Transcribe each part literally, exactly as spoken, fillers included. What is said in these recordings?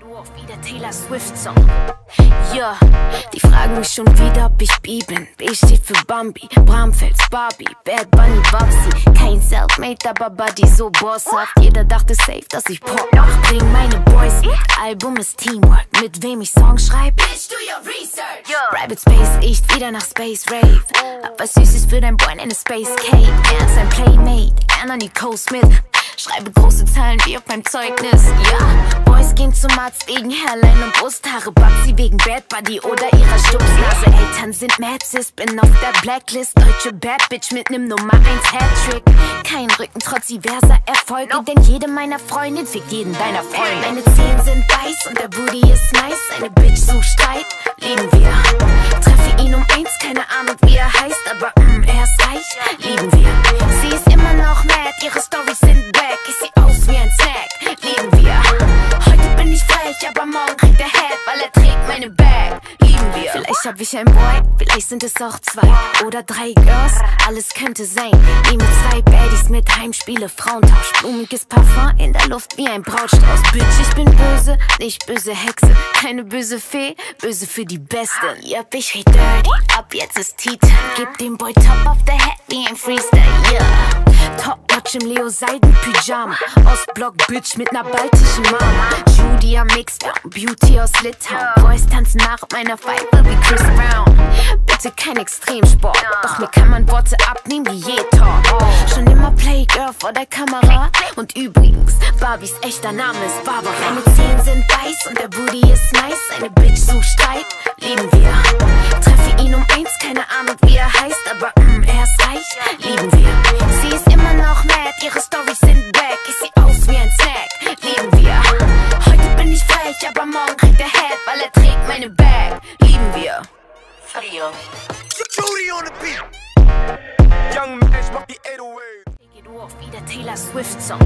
Du auch wieder Taylor Swift Song. Ja, die fragen mich schon wieder, ob ich B bin. B steht für Bambi, Bramfels, Barbie, Bad Bunny, Babsi. Kein Selfmade, aber Buddy so bosshaft. Jeder dachte safe, dass ich Pop mach. Bring meine Boys mit, Album ist Teamwork. Mit wem ich Songs schreib? Bitch, do your research. Yeah. Private Space, riecht wieder nach Space Rave. Hab was Süßes für dein Boy in eine Space Cake. Er ist ein Playmate, Anna Nicole Smith. Schreibe große Zahlen wie auf meinem Zeugnis, ja. Boys gehen zum Arzt wegen Hairline und Brusthaare. Babsi wegen Bad Buddy oder ihrer Stupsnase. Eltern sind mad sis, bin auf der Blacklist. Deutsche Bad Bitch mit nem Nummer eins Hattrick. Kein Rücken trotz diverser Erfolge, denn jede meiner Freundin fickt jeden deiner Freunde. Meine Zehen sind weiß und der Booty ist nice. Eine Bitch sucht Streit, lieben wir. Treffe ihn um eins, keine Ahnung wie er heißt, aber mm, er ist reich, lieben wir. Sie ist immer noch mad, ihre Storys sind back. Ich seh aus wie ein Snack, lieben wir. Heute bin ich frech, aber morgen kriegt er Head, weil er trägt meine Bag, lieben wir. Vielleicht hab ich ein Boy, vielleicht sind es auch zwei oder drei Girls, alles könnte sein. Nehme zwei Baddies mit, Heimspiele, Frauentausch, blumiges Parfum in der Luft wie ein Brautstrauß. Bitch, ich bin böse, nicht böse Hexe, keine böse Fee, böse für die Besten. Yep, ich red dirty, ab jetzt ist Tea Time. Gib dem Boy Top auf der Head wie ein Freestyle, yeah. Top-Notch im Leo-Seiden-Pyjama. Ostblock-Bitch mit ner baltischen Mama. Judy am Mixdown, Beauty aus Litauen. Boys tanzen nach meiner Pfeife wie Chris Brown. Bitte kein Extremsport, doch mir kann man Worte abnehmen wie je Talk. Schon immer Playgirl vor der Kamera. Und übrigens, Barbies echter Name ist Barbara. Meine Zehen sind weiß und der Booty ist nice. Eine Bitch sucht Streit, lieben wir. Treffe ihn um eins, keine Ahnung wie er heißt, aber mm, er ist reich, lieben wir. Sie ist immer noch mad, ihre Storys sind back. Ich seh aus wie ein Snack, lieben wir. Heute bin ich frech, aber morgen kriegt er Head, weil er trägt meine Bag, lieben wir. Frio. Judy on the beat. Young Mash macht die acht null acht. Du auch wieder Taylor Swift Song.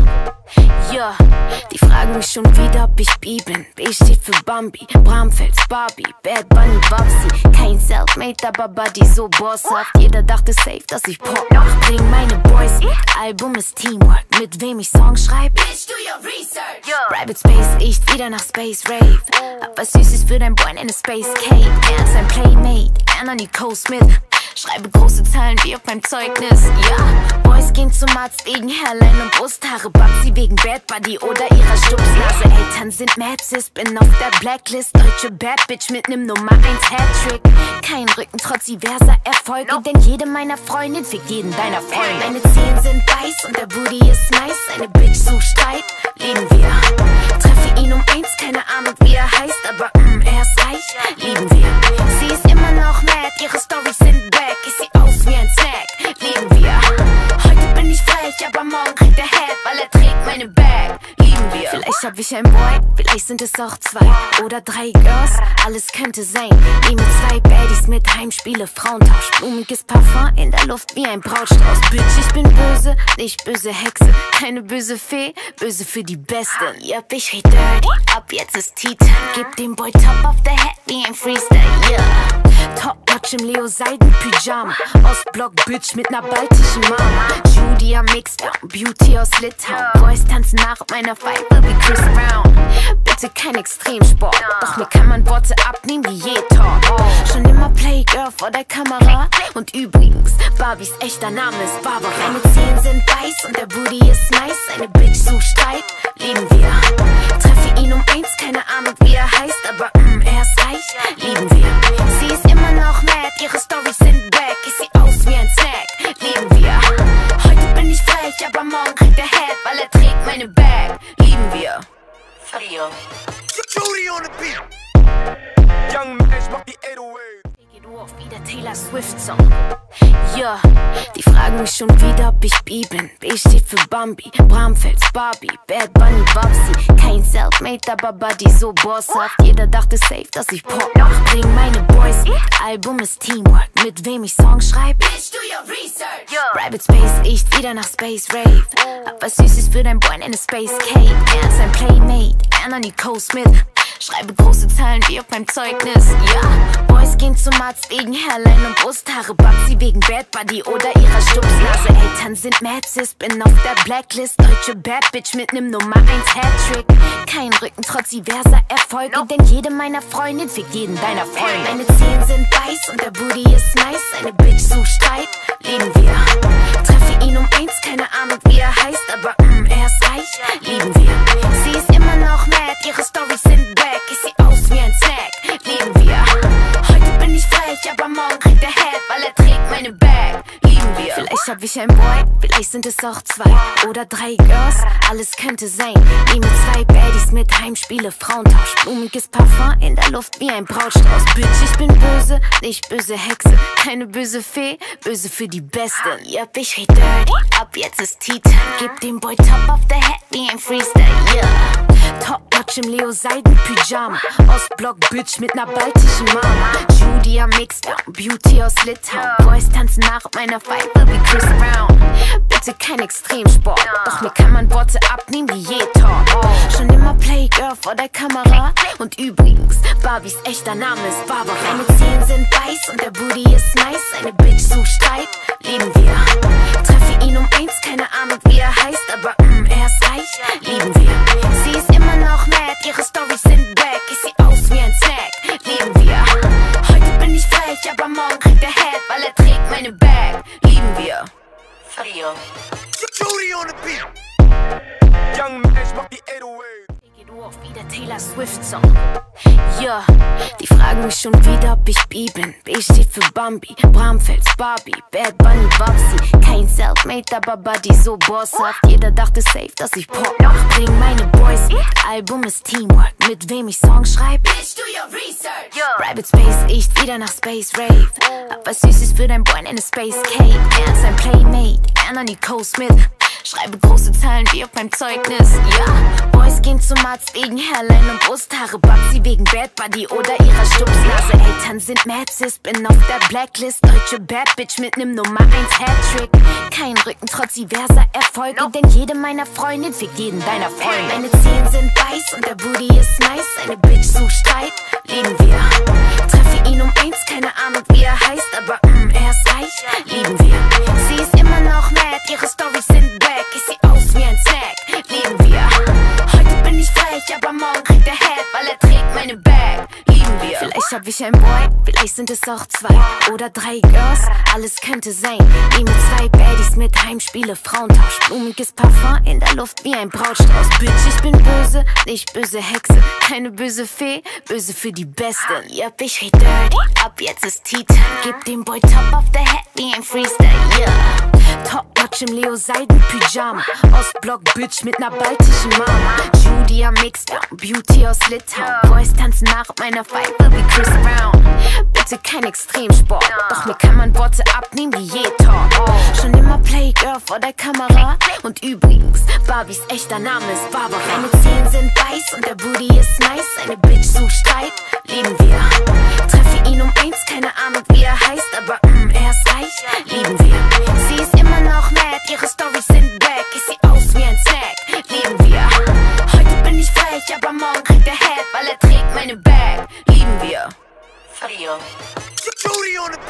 Ja, die fragen mich schon wieder, ob ich B bin. B steht für Bambi, Bramfels, Barbie, Bad Bunny, Babsi. Kein Selfmade, aber Buddy so bosshaft. Jeder dachte safe, dass ich Pop mach. Bring meine Boys mit, Album ist Teamwork. Mit wem ich Songs schreib? Bitch, do your research. Yeah. Private Space, riecht wieder nach Space Rave. Hab was Süßes für dein Boy in eine Space Cake. Er ist ein Playmate, Anna Nicole Smith. Schreibe große Zahlen wie auf meinem Zeugnis, ja. Boys gehen zum Arzt wegen Hairline und Brusthaare. Babsi wegen Bad Buddy oder ihrer Stupsnase. Eltern sind mad sis, bin auf der Blacklist. Deutsche Bad Bitch mit nem Nummer eins Hattrick. Kein Rücken trotz diverser Erfolge, denn jede meiner Freundin fickt jeden deiner Freunde. Meine Zehen sind weiß und der Booty ist nice. Eine Bitch sucht Streit, lieben wir. Treffe ihn um eins, keine Ahnung wie er heißt, aber mm, er ist reich, lieben wir. Sie ist immer noch mad, ihre Storys sind back. Ich seh aus wie ein Snack, lieben wir. Heute bin ich frech, aber morgen kriegt er Head, weil er trägt meine Bag, lieben wir. Vielleicht hab ich ein Boy, vielleicht sind es auch zwei oder drei Girls, alles könnte sein. Nehme zwei Baddies mit, Heimspiele, Frauentausch, blumiges Parfum in der Luft wie ein Brautstrauß. Bitch, ich bin böse, nicht böse Hexe, keine böse Fee, böse für die Besten. Yep, ich red dirty, ab jetzt ist Tea Time. Gib dem Boy Top auf der Head wie ein Freestyle, yeah. Top-Notch im Leo-Seiden-Pyjama. Ostblock-Bitch mit ner baltischen Mama. Judy am Mixdown, Beauty aus Litauen. Boys tanzen nach meiner Pfeife wie Chris Brown. Bitte kein Extremsport, doch mir kann man Worte abnehmen wie je Talk. Schon immer Playgirl vor der Kamera. Und übrigens, Barbies echter Name ist Barbara. Meine Zehen sind weiß und der Booty ist nice. Eine Bitch sucht Streit, lieben wir. Treffe ihn um eins, keine Ahnung wie er heißt, aber mm, er ist reich, lieben wir. Sie ist immer noch mad, ihre Storys sind back. Ich seh aus wie ein Snack, lieben wir. Heute bin ich frech, aber morgen kriegt er Head, weil er trägt meine Bag, lieben wir. Frio. Judy on the beat. Young Mash macht die acht null acht. Du auch wieder Taylor Swift Song. Ja, die fragen mich schon wieder, ob ich B bin. B steht für Bambi, Bramfels, Barbie, Bad Bunny, Babsi. Kein Selfmade, aber Buddy so bosshaft. Jeder dachte safe, dass ich Pop mach. Bring meine Boys mit, Album ist Teamwork. Mit wem ich Songs schreib? Bitch, do your research. Yeah. Private Space, riecht wieder nach Space Rave. Hab was Süßes für dein Boy in eine Space Cake. Er ist ein Playmate, Anna Nicole Smith. Schreibe große Zahlen wie auf meinem Zeugnis, ja. Boys gehen zum Arzt wegen Hairline und Brusthaare. Babsi wegen Bad Buddy oder ihrer Stupsnase. Eltern sind mad sis, bin auf der Blacklist. Deutsche Bad Bitch mit nem Nummer eins Hattrick. Kein Rücken trotz diverser Erfolge, denn jede meiner Freundin fickt jeden deiner Freunde. Meine Zehen sind weiß und der Booty ist nice. Eine Bitch sucht Streit, lieben wir. Treffe ihn um eins, keine Ahnung wie er heißt, aber mm, er ist reich, lieben wir. Sie ist immer noch mad, ihre Storys sind back. Ich sieh aus wie ein Snack, lieben wir. Heute bin ich frech, aber morgen kriegt er Head, weil er trägt meine Bag, lieben wir. Vielleicht hab ich ein Boy, vielleicht sind es auch zwei oder drei Girls, alles könnte sein. Nehme zwei Baddies mit, Heimspiele, Frauentausch, blumiges Parfum in der Luft wie ein Brautstrauß. Bitch, ich bin böse, nicht böse Hexe, keine böse Fee, böse für die Beste. Yup, ich red dirty, ab jetzt ist Tea Time. Gib dem Boy Top auf der Head wie ein Freestyle, yeah. Top-Notch im Leo-Seiden-Pyjama, Ostblock Bitch mit ner baltischen Mama. Judy am Mixdown, Beauty aus Litauen. Boys tanzen nach meiner Pfeife wie Chris Brown. Bitte kein Extremsport, doch mir kann man Worte abnehmen wie je Talk. Schon immer Playgirl vor der Kamera. Und übrigens, Barbies echter Name ist Barbara. Meine Zehen sind weiß und der Booty ist nice. Eine Bitch sucht Streit, lieben wir. Treffe ihn um eins, keine Ahnung wie er heißt, aber mm, er ist reich, lieben wir. Sie ist immer noch mad, ihre Storys sind back. Ich sieh aus wie ein Snack, lieben wir. Heute bin ich frech, aber morgen kriegt er Head, weil er trägt meine Bag, lieben wir. Frio. Judy on the beat. Young Mash macht die acht null acht. Take it off wie der Taylor Swift Song. Ja, die fragen mich schon wieder, ob ich B bin. B steht für Bambi, Bramfels, Barbie, Bad Bunny, Babsi. Kein Selfmade, aber Buddy so bosshaft. Jeder dachte safe, dass ich Pop mach. Bring meine Boys mit, Album ist Teamwork. Mit wem ich Songs schreib? Bitch, do your research. Yeah. Rabbit Space riecht wieder nach Space Rave. Hab was Süßes für dein Boy in eine Space Cake. Er ist ein Playmate, Anna Nicole Smith. Schreibe große Zahlen wie auf meinem Zeugnis, ja. Boys gehen zum Arzt wegen Hairline und Brusthaare. Babsi wegen Bad Buddy oder ihrer Stupsnase. Eltern sind mad sis, bin auf der Blacklist. Deutsche Bad Bitch mit nem Nummer eins Hattrick. Kein Rücken trotz diverser Erfolge, denn jede meiner Freundin fickt jeden deiner Freunde. Meine Zehen sind weiß und der Booty ist nice. Eine Bitch sucht Streit, lieben wir. Treffe ihn um eins, keine Ahnung wie er heißt, aber mm, er ist reich, lieben wir. Sie ist immer noch mad, ihre Storys sind back. Ich sieh aus wie ein Snack, lieben wir. Heute bin ich frech, aber morgen kriegt er Head, weil er trägt meine Bag, lieben wir. Vielleicht hab ich ein Boy, vielleicht sind es auch zwei oder drei Girls, alles könnte sein. Nehme zwei Baddies mit, Heimspiele, Frauentausch, blumiges Parfum in der Luft wie ein Brautstrauß. Bitch, ich bin böse, nicht böse Hexe, keine böse Fee, böse für die Beste. Yup, ich red dirty, ab jetzt ist Tea Time. Gib dem Boy Top auf der Head wie ein Freestyle, yeah. Top-Notch im Leo-Seiden-Pyjama, Ostblock Bitch mit ner baltischen Mama. Judy am Mixdown, Beauty aus Litauen. Boys tanzen nach meiner Pfeife wie Chris Brown. Bitte kein Extremsport, doch mir kann man Worte abnehmen wie je Talk. Schon immer Playgirl vor der Kamera. Und übrigens, Barbies echter Name ist Barbara. Meine Zehen sind weiß und der Booty ist nice. Eine Bitch sucht Streit, lieben wir. Treffe ihn um eins, keine Ahnung wie er heißt, aber mm, er ist reich, lieben wir. Sie ist immer noch mad, ihre Storys sind back. Ich sieh aus wie ein Snack, lieben wir. Heute bin ich frech, aber morgen kriegt er Head, weil er trägt meine Bag, lieben wir. Frio. Judy on the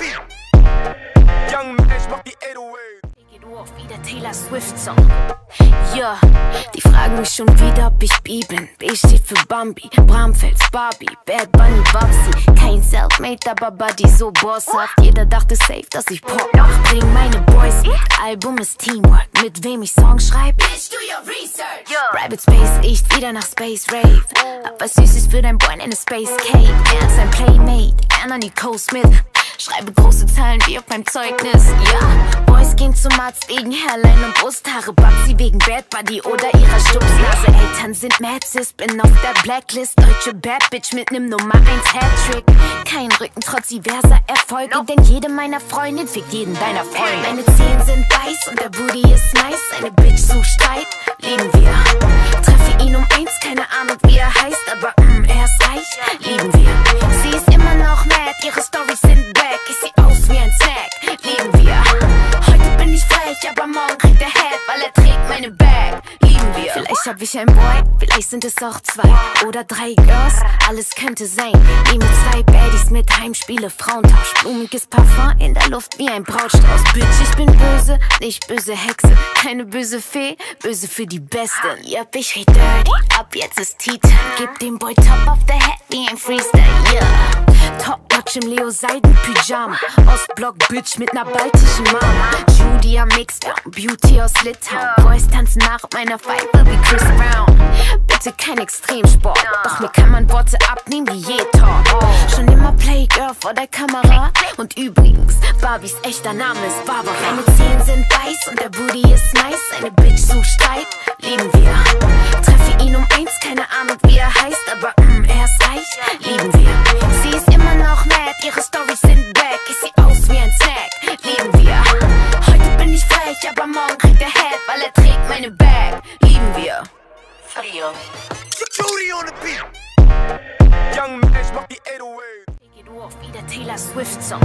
beat. Young Mash macht die acht null acht. Take it off wie der Taylor Swift Song. Ja, die fragen mich schon wieder, ob ich B bin. B steht für Bambi, Bramfels, Barbie, Bad Bunny, Babsi. Kein Selfmade, aber Buddy so bosshaft. Jeder dachte safe, dass ich Pop mach. Bring meine Boys mit, Album ist Teamwork. Mit wem ich Songs schreib? Bitch, do your research. Yeah. Rabbit Space riecht wieder nach Space Rave. Hab was Süßes für dein Boy in eine Space Cake. Er ist ein Playmate, Anna Nicole Smith. Schreibe große Zahlen wie auf meinem Zeugnis, ja. Boys gehen zum Arzt wegen Hairline und Brusthaare. Babsi wegen Bad Buddy oder ihrer Stupsnase. Eltern sind mad sis, bin auf der Blacklist. Deutsche Bad Bitch mit nem Nummer eins Hattrick. Kein Rücken trotz diverser Erfolge, denn jede meiner Freundin fickt jeden deiner Freunde. Meine Zehen sind weiß und der Booty ist nice. Eine Bitch sucht Streit, lieben wir. Treffe ihn um eins, keine Ahnung wie er heißt, aber mm, er ist reich, lieben wir. Sie ist immer noch mad, ihre Storys sind back. Ich sieh aus wie ein Snack, lieben wir. Heute bin ich frech, aber morgen kriegt er Head, weil er trägt meine Bag, lieben wir. Vielleicht hab ich ein Boy, vielleicht vielleicht sind es auch zwei oder drei Girls, alles könnte sein. Nehme zwei Baddies mit, Heimspiele, Frauentausch, blumiges Parfum in der Luft wie ein Brautstrauß. Bitch, ich bin böse, nicht böse Hexe, keine böse Fee, böse für die Besten. Yup, ich red dirty, ab jetzt ist Tea-Time. Gib dem Boy Top auf der Head wie ein Freestyle, yeah. Top-Notch im Leo-Seiden-Pyjama, Ostblock Bitch mit ner baltischen Mama. Judy am Mix, Beauty aus Litauen. Boys tanzen nach meiner Pfeife wie Chris Brown. Bitte kein Extremsport, doch mir kann man Worte abnehmen wie je Talk. Schon immer Playgirl vor der Kamera. Und übrigens, Barbies echter Name ist Barbara. Meine Zehen sind weiß und der Booty ist nice. Eine Bitch sucht Streit, lieben wir. Treffe ihn um eins, keine Ahnung wie er heißt, aber mm, er ist reich, lieben wir. Sie ist immer noch mad, ihre Storys sind back. Ich sieh aus wie ein Snack, lieben wir. Heute bin ich frech, aber morgen kriegt er Head, weil er trägt meine Bag, lieben wir. Frio. Judy on the beat. Young Mash macht die acht null acht. Take it off wie der Taylor Swift Song.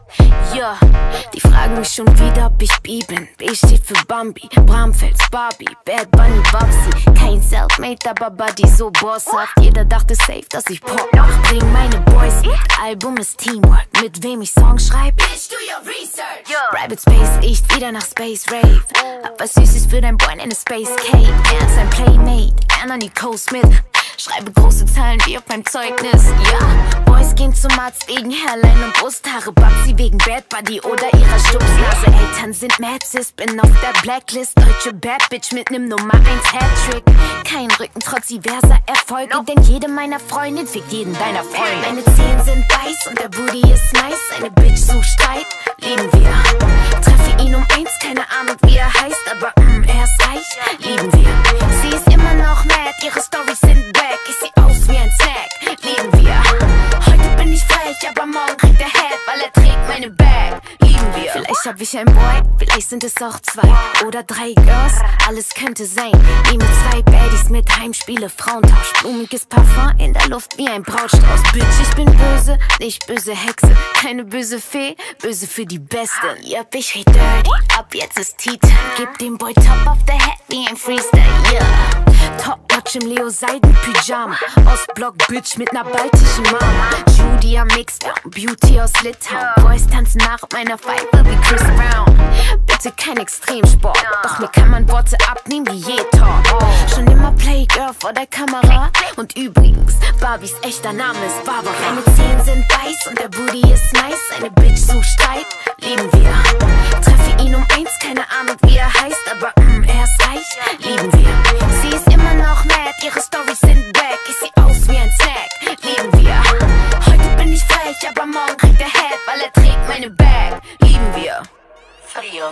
Ja, die fragen mich schon wieder, ob ich B bin. B steht für Bambi, Bramfels, Barbie, Bad Bunny, Babsi. Kein Selfmade, aber Buddy so bosshaft. Jeder dachte safe, dass ich Pop mach. Bring meine Boys mit, Album ist Teamwork. Mit wem ich Songs schreib, bitch, do your research. Private Space riecht wieder nach Space Rave. Hab was Süßes für dein Boy in eine Space Cake. Er ist ein Playmate, Anna Nicole Smith. Schreibe große Zahlen wie auf meinem Zeugnis, ja. Boys gehen zum Arzt wegen Hairline und Brusthaare. Babsi wegen Bad Buddy oder ihrer Stupsnase. Eltern sind mad sis, bin auf der Blacklist. Deutsche Bad Bitch mit nem Nummer eins Hattrick. Kein Rücken trotz diverser Erfolge, denn jede meiner Freundin fickt jeden deiner Freunde. Meine Zehen sind weiß und der Booty ist nice. Eine Bitch sucht Streit, lieben wir. Treffe ihn um eins, keine Ahnung wie er heißt, aber mm, er ist reich, lieben wir. Sie ist immer noch mad, ihre Storys sind back. Ich sieh aus wie ein Snack, lieben wir. Heute bin ich frech, aber morgen kriegt er Head, weil er trägt meine Bag, lieben wir. Vielleicht hab ich ein Boy, vielleicht sind es auch zwei oder drei Girls, alles könnte sein. Nehme zwei Baddies mit, Heimspiele, Frauentausch, blumiges Parfum in der Luft wie ein Brautstrauß. Bitch, ich bin böse, nicht böse Hexe, keine böse Fee, böse für die Besten. Yup, ich red dirty, ab jetzt ist Tea-Time. Gib dem Boy Top auf der Head wie ein Freestyle, yeah. Top-Notch im Leo-Seiden-Pyjama, Ostblock Bitch mit ner baltischen Mama. Judy am Mix, Beauty aus Litauen. Boys tanzen nach meiner Pfeife wie Chris Brown. Bitte kein Extremsport, doch mir kann man Worte abnehmen wie je Talk. Schon immer Playgirl vor der Kamera. Und übrigens, Barbies echter Name ist Barbara. Meine Zehen sind weiß und der Booty ist nice. Eine Bitch sucht Streit, lieben wir. Treffe ihn um eins, keine Ahnung wie er heißt, aber mm, er ist reich, lieben wir. Sie ist immer noch mad, ihre Storys sind back. Ich sieh aus wie ein Snack, lieben wir. Heute bin ich frech, aber morgen kriegt er Head, weil er trägt meine Bag, lieben wir. Frio.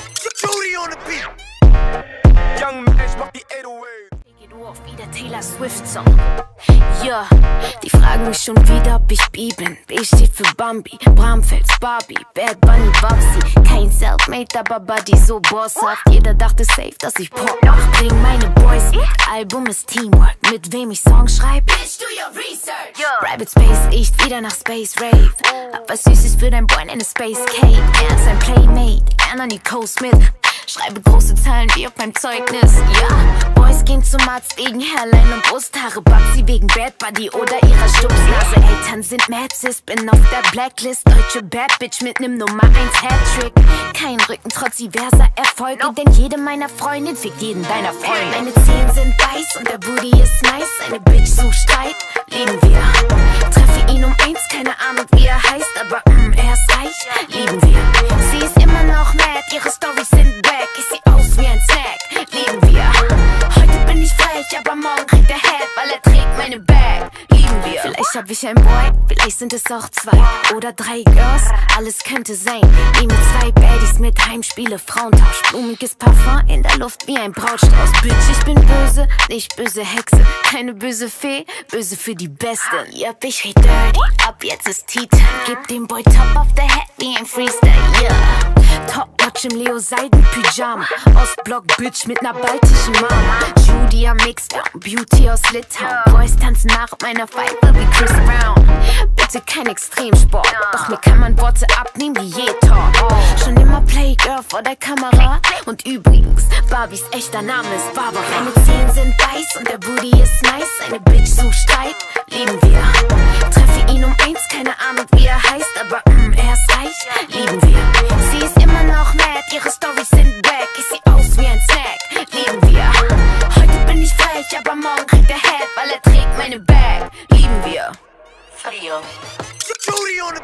Judy on the beat. Young Mash macht die acht null acht. Take it off wie der Taylor Swift Song. Ja, die fragen mich schon wieder, ob ich B bin. B steht für Bambi, Bramfels, Barbie, Bad Bunny, Babsi. Kein Selfmade, aber Buddy so bosshaft. Jeder dachte safe, dass ich Pop mach. Bring meine Boys mit, Album ist Teamwork. Mit wem ich Songs schreib, bitch, do your research. Private Space riecht wieder nach Space Rave. Hab was Süßes für dein Boy in eine Space Cake. Er ist ein Playmate, Anna Nicole Smith. Schreibe große Zahlen wie auf meinem Zeugnis, ja. Boys gehen zum Arzt wegen Hairline und Brusthaare. Babsi wegen Bad Buddy oder ihrer Stupsnase. Eltern sind mad sis, bin auf der Blacklist. Deutsche Bad Bitch mit nem Nummer eins Hattrick. Kein Rücken trotz diverser Erfolge, denn jede meiner Freundin fickt jeden deiner Freunde. Meine Zehen sind weiß und der Booty ist nice. Eine Bitch sucht Streit, lieben wir. Treffe ihn um eins, keine Ahnung wie er heißt, aber mm, er ist reich, lieben wir. Sie ist immer noch mad, ihre Storys sind back. Ich sieh aus wie ein Snack, lieben wir. Heute bin ich frech, aber morgen kriegt er Head, weil er trägt meine Bag, lieben wir. Vielleicht hab ich ein Boy, vielleicht sind es auch zwei oder drei Girls, alles könnte sein. Nehme zwei Baddies mit, Heimspiele, Frauentausch, blumiges Parfum in der Luft wie ein Brautstrauß. Bitch, ich bin böse, nicht böse Hexe, keine böse Fee, böse für die Besten. Yup, ich red dirty, ab jetzt ist Tea-Time. Gib dem Boy Top auf der Head wie ein Freestyle, yeah. Top-Notch im Leo-Seiden-Pyjama, Ostblock-Bitch mit ner baltischen Mama. Judy am Mixdown, Beauty aus Litauen. Boys tanzen nach meiner Pfeife wie Chris Brown. Bitte kein Extremsport, doch mir kann man Worte abnehmen wie Jetor. Schon immer Playgirl vor der Kamera. Und übrigens, Barbies echter Name ist Barbara. Meine Zehen sind weiß und der Booty ist nice. Eine Bitch sucht Streit, lieben wir. Treffe ihn um eins, keine Ahnung wie er heißt, aber mm, er ist reich, lieben wir. Sie ist immer noch mad, ihre Storys sind back. Ich seh aus wie ein Snack, lieben wir. Heute bin ich frech, aber morgen kriegt er Head, weil er trägt meine Bag, lieben wir. Frio. Judy on the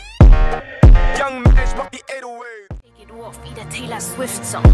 beat. Young Mash macht die acht null acht. Geht auf wie der Taylor Swift Song.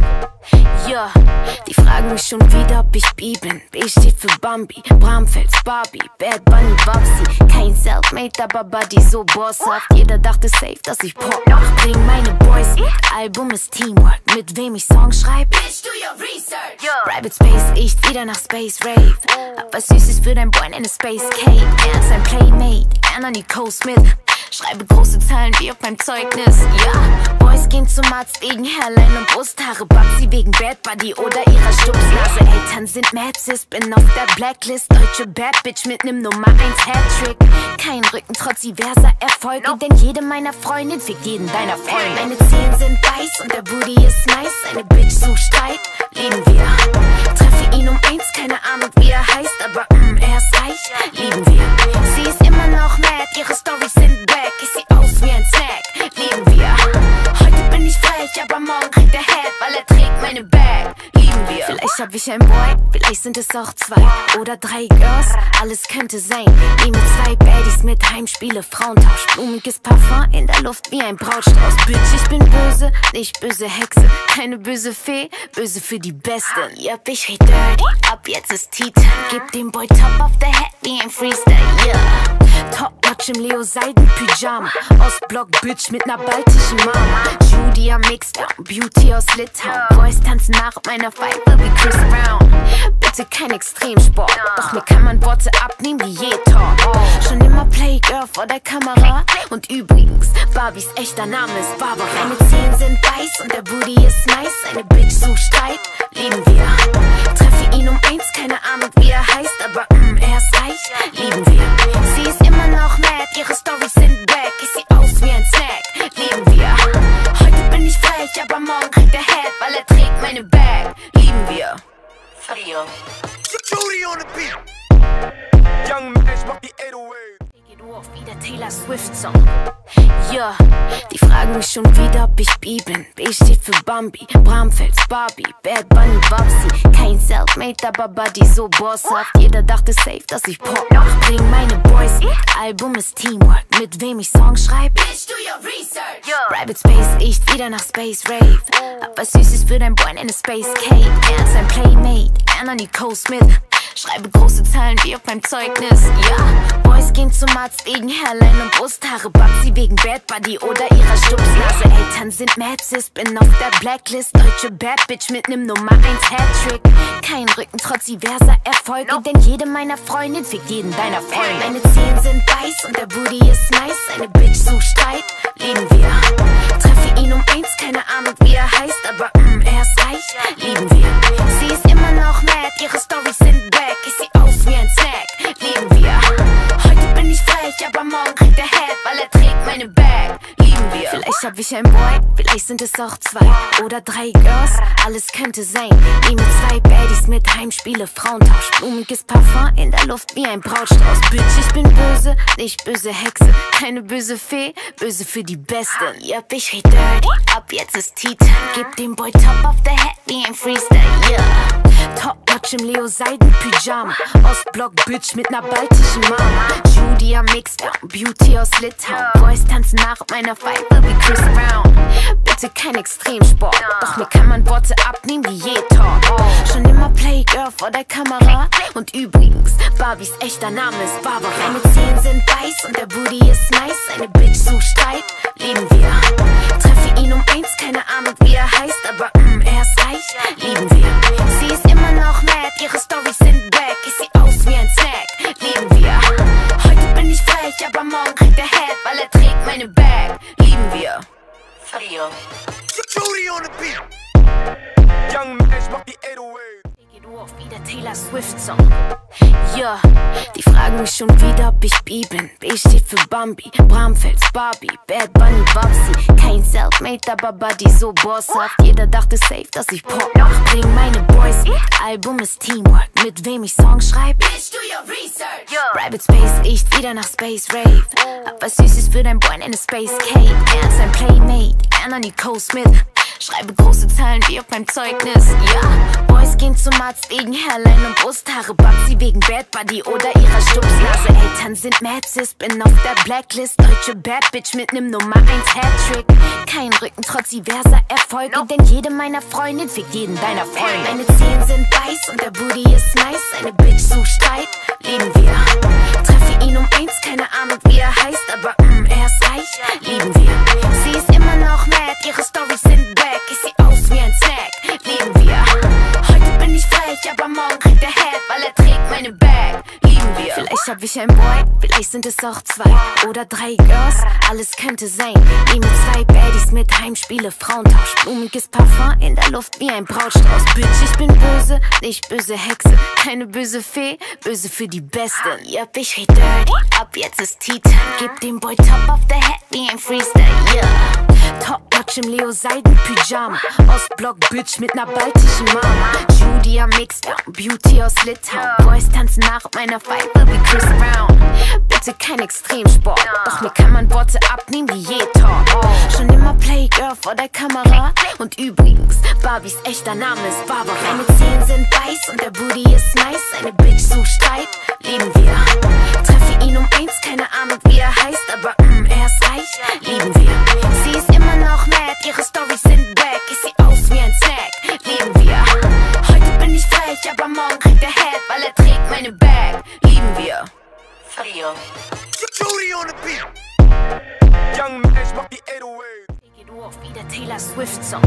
Ja, die fragen mich schon wieder, ob ich B bin. B steht für Bambi, Bramfels, Barbie, Bad Bunny, Babsi. Kein Selfmade, aber Buddy so bosshaft. Jeder dachte safe, dass ich Pop mach. Bring meine Boys mit, Album ist Teamwork. Mit wem ich Songs schreib? Bitch, do your research. Yeah. Private Space riecht wieder nach Space Rave. Hab was Süßes für dein Boy in eine Space Cake. Er ist ein Playmate, Anna Nicole Smith. Schreibe große Zahlen wie auf meinem Zeugnis, ja. Boys gehen zum Arzt wegen Hairline und Brusthaare. Babsi wegen Bad Buddy oder ihrer Stupsnase. Eltern sind mad sis, bin auf der Blacklist. Deutsche Bad Bitch mit nem Nummer eins Hattrick. Kein Rücken trotz diverser Erfolge, denn jede meiner Freundin fickt jeden deiner Freunde. Meine Zehen sind weiß und der Booty ist nice. Eine Bitch sucht Streit, lieben wir. Treffe ihn um eins, keine Ahnung wie er heißt, aber mm, er ist reich, lieben wir. Sie ist immer noch mad, ihre Storys sind back. Ich seh aus wie ein Snack, lieben wir. Heute bin ich frech, aber morgen kriegt er Head, weil er trägt meine Bag, lieben wir. Vielleicht hab ich ein Boy, vielleicht sind es auch zwei oder drei Girls, alles könnte sein. Nehme zwei Baddies mit, Heimspiele, Frauentausch. Blumiges Parfum in der Luft wie ein Brautstrauß. Bitch, ich bin böse, nicht böse Hexe. Keine böse Fee, böse für die Besten. Yep, ich red dirty, ab jetzt ist Tea Time. Gib dem Boy Top auf der Head wie ein Freestyle, yeah. Top-Notch im Leo-Seiden-Pyjama, Ostblock-Bitch mit ner baltischen Mama. Judy am Mixdown, Beauty aus Litauen. Boys tanzen nach meiner Pfeife wie Chris Brown. Bitte kein Extremsport, doch mir kann man Worte abnehmen wie Jetor. Schon immer Playgirl vor der Kamera. Und übrigens, Barbies echter Name ist Barbara. Meine Zehen sind weiß und der Booty ist nice. Eine Bitch sucht Streit, lieben wir. Treffe ihn um eins, keine Ahnung wie er heißt, aber mm, er ist reich, lieben wir. Sie ist immer noch mad, ihre Storys sind back. Ich seh aus wie ein Snack, lieben wir. Heute bin ich frech, aber morgen kriegt er Head, weil er trägt meine Bag, lieben wir. Frio. Judy on the beat. Young Mash macht die acht null acht. Geht auf wie der Taylor Swift Song. Ja, die fragen mich schon wieder, ob ich B bin. B steht für Bambi, Bramfels, Barbie, Bad Bunny, Babsi. Kein Selfmade, aber Buddy so bosshaft. Jeder dachte safe, dass ich Pop mach. Bring meine Boys mit, Album ist Teamwork. Mit wem ich Songs schreib? Bitch, do your research. Yeah. Private Space riecht wieder nach Space Rave. Hab was Süßes für dein Boy in eine Space Cake. Er ist ein Playmate, Anna Nicole Smith. Schreibe große Zahlen wie auf meinem Zeugnis, ja. Boys gehen zum Arzt wegen Hairline und Brusthaare. Babsi wegen Bad Buddy oder ihrer Stupsnase. Eltern sind mad sis, bin auf der Blacklist. Deutsche Bad Bitch mit nem Nummer eins Hattrick. Kein Rücken trotz diverser Erfolge, denn jede meiner Freundin fickt jeden deiner Freunde. Meine Zehen sind weiß und der Booty ist nice. Eine Bitch sucht Streit, lieben wir. Treffe ihn um eins, keine Ahnung wie er heißt, aber mm, er ist reich, lieben wir. Sie ist immer noch mad, ihre Storys sind back. Ich seh aus wie ein Snack, lieben wir. Heute bin ich frech, aber morgen kriegt er Head, weil er trägt meine Bag, lieben wir. Vielleicht hab ich ein Boy, vielleicht sind es auch zwei oder drei Girls, alles könnte sein. Nehme zwei Baddies mit, Heimspiele, Frauentausch. Blumiges Parfum in der Luft wie ein Brautstrauß. Bitch, ich bin böse, nicht böse Hexe. Keine böse Fee, böse für die Besten. Yep, ich red dirty, ab jetzt ist Tea Time. Gib dem Boy Top auf der Head wie ein Freestyle, yeah. Top-Notch im Leo-Seiden-Pyjama, Ostblock-Bitch mit ner baltischen Mama. Judy am Mixdown, Beauty aus Litauen. Boys tanzen nach meiner Pfeife wie Chris Brown. Bitte kein Extremsport, doch mir kann man Worte abnehmen wie Jetor. Schon immer Playgirl vor der Kamera. Und übrigens, Barbies echter Name ist Barbara. Meine Zehen sind weiß und der Booty ist nice. Eine Bitch sucht Streit, lieben wir. Treffe ihn um eins, keine Ahnung wie er heißt, aber mm, er ist reich, lieben wir. Sie ist immer noch mad, ihre Storys sind back. Ich seh aus wie ein Snack, lieben wir. Heute bin ich frech, aber morgen kriegt er Head, weil er trägt meine Bag, lieben wir. Frio. Judy on the beat. Young Mash macht die acht null acht. Du auf wie der Taylor Swift Song. Ja, die fragen mich schon wieder, ob ich B bin. B steht für Bambi, Bramfels, Barbie, Bad Bunny, Babsi. Kein Selfmade, aber Buddy so bosshaft. Jeder dachte safe, dass ich Pop mach. Bring meine Boys mit, Album ist Teamwork. Mit wem ich Songs schreibe? Bitch, do your research. Yeah. Private Space riecht wieder nach Space Rave. Hab was Süßes für dein Boy in eine Space Cave. Er ist ein Playmate, Anna Nicole Smith. Schreibe große Zahlen wie auf meinem Zeugnis, ja. Boys gehen zum Arzt wegen Hairline und Brusthaare. Babsi wegen Bad Buddy oder ihrer Stupsnase. Eltern sind mad sis, bin auf der Blacklist. Deutsche Bad Bitch mit nem Nummer eins Hattrick. Kein Rücken trotz diverser Erfolge, denn jede meiner Freundin fickt jeden deiner Freunde. Meine Zehen sind weiß und der Booty ist nice. Eine Bitch sucht Streit, lieben wir. Treffe ihn um eins, keine Ahnung wie er heißt, aber mm, er ist reich, lieben wir. Sie ist immer noch mad, ihre Storys sind back. Ich seh aus wie ein Snack, lieben wir. Heute bin ich frech, aber morgen kriegt er Head, weil er trägt meine Bag, lieben wir. Vielleicht hab ich ein Boy, vielleicht sind es auch zwei oder drei Girls, alles könnte sein. Nehme zwei Baddies mit, Heimspiele, Frauentausch, blumiges Parfum in der Luft wie ein Brautstrauß. Bitch, ich bin böse, nicht böse Hexe, keine böse Fee, böse für die Beste. Yup, ich red dirty, ab jetzt ist Tea Time. Gib dem Boy Top auf der Head wie ein Freestyle, yeah. Top-Notch im Leo-Seiden-Pyjama. Ostblock-Bitch mit ner baltischen Mama. Judy am Mix, Beauty aus Litauen. Boys tanzen nach meiner Pfeife wie Chris Brown. Bitte kein Extremsport, doch mir kann man Worte abnehmen wie je Talk. Schon immer Playgirl vor der Kamera. Und übrigens, Barbies echter Name ist Barbara. Meine Zehen sind weiß und der Booty ist nice. Eine Bitch sucht Streit, lieben wir. Treffe ihn um eins, keine Ahnung wie er heißt, aber mm, er ist reich, lieben wir. Sie ist immer noch mad, ihre Storys sind back. Ich seh aus wie ein Snack, lieben wir. Heute bin ich frech, aber morgen kriegt er Head, weil er trägt meine Bag, lieben wir. Frio. Judy on the beat. Young Mash macht die acht null acht. Du auf wie der Taylor Swift Song.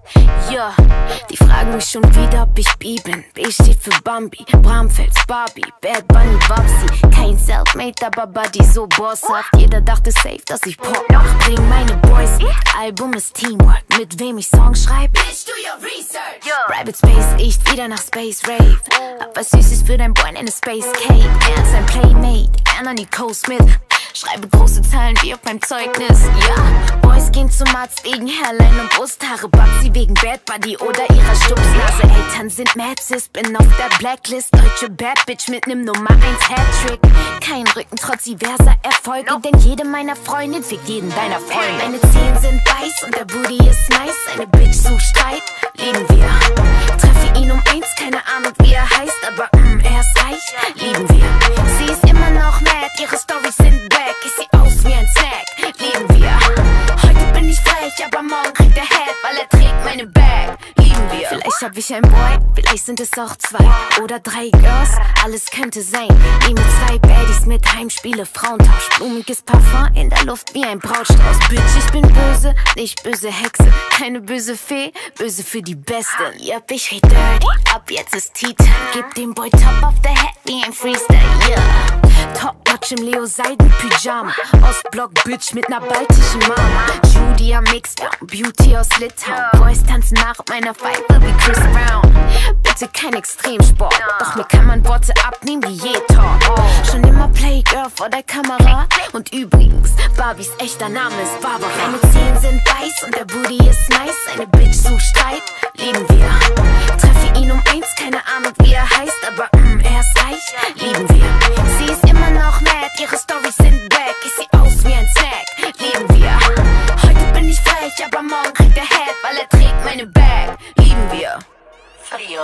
Ja, die fragen mich schon wieder, ob ich B bin. B steht für Bambi, Bramfels, Barbie, Bad Bunny, Babsi. Kein Selfmade, aber Buddy so bosshaft. Jeder dachte safe, dass ich Pop mach. Bring meine Boys mit, Album ist Teamwork. Mit wem ich Songs schreibe? Bitch, do your research. Yeah. Private Space riecht wieder nach Space Rave. Hab was Süßes für dein Boy in eine Space Cave. Er ist ein Playmate, Anna Nicole Smith. Schreibe große Zahlen wie auf meinem Zeugnis, ja. Boys gehen zum Arzt wegen Hairline und Brusthaare. Babsi wegen Bad Buddy oder ihrer Stupsnase. Eltern sind mad sis, bin auf der Blacklist. Deutsche Bad Bitch mit nem Nummer eins Hattrick. Kein Rücken trotz diverser Erfolge, denn jede meiner Freundin fickt jeden deiner Freunde. Meine Zehen sind weiß und der Booty ist nice. Eine Bitch sucht Streit, lieben wir. Treffe ihn um eins, keine Ahnung wie er heißt, aber mm, er ist reich, lieben wir. Sie ist immer noch mad, ihre Storys sind back. Ich seh aus wie ein Snack, lieben wir. Heute bin ich frech, aber morgen kriegt er Head, weil er trägt meine Bag, lieben wir. Vielleicht hab ich ein Boy, vielleicht sind es auch zwei oder drei Girls, alles könnte sein. Nehme zwei Baddies mit, Heimspiele, Frauentausch, blumiges Parfum in der Luft wie ein Brautstrauß. Bitch, ich bin böse, nicht böse Hexe, keine böse Fee, böse für die Beste. Yup, ich red dirty, ab jetzt ist Tea Time. Gib dem Boy Top auf der Head wie ein Freestyle, yeah. Top-Notch im Leo-Seiden-Pyjama. Ostblock-Bitch mit ner baltischen Mama. Judy am Mix, Beauty aus Litauen. Boys tanzen nach meiner Pfeife wie Chris Brown. Bitte kein Extremsport, doch mir kann man Worte abnehmen wie je Talk. Schon immer Playgirl vor der Kamera. Und übrigens, Barbies echter Name ist Barbara. Meine Zehen sind weiß und der Booty ist nice. Eine Bitch sucht Streit, lieben wir. Treffe ihn um eins, keine Ahnung wie er heißt, aber mm, er ist reich, lieben wir. Sie ist immer noch mad, ihre Storys sind back. Ich seh aus wie ein Snack, lieben wir. Heute bin ich frech, aber morgen kriegt er Head, weil er trägt meine Bag, lieben wir. Frio.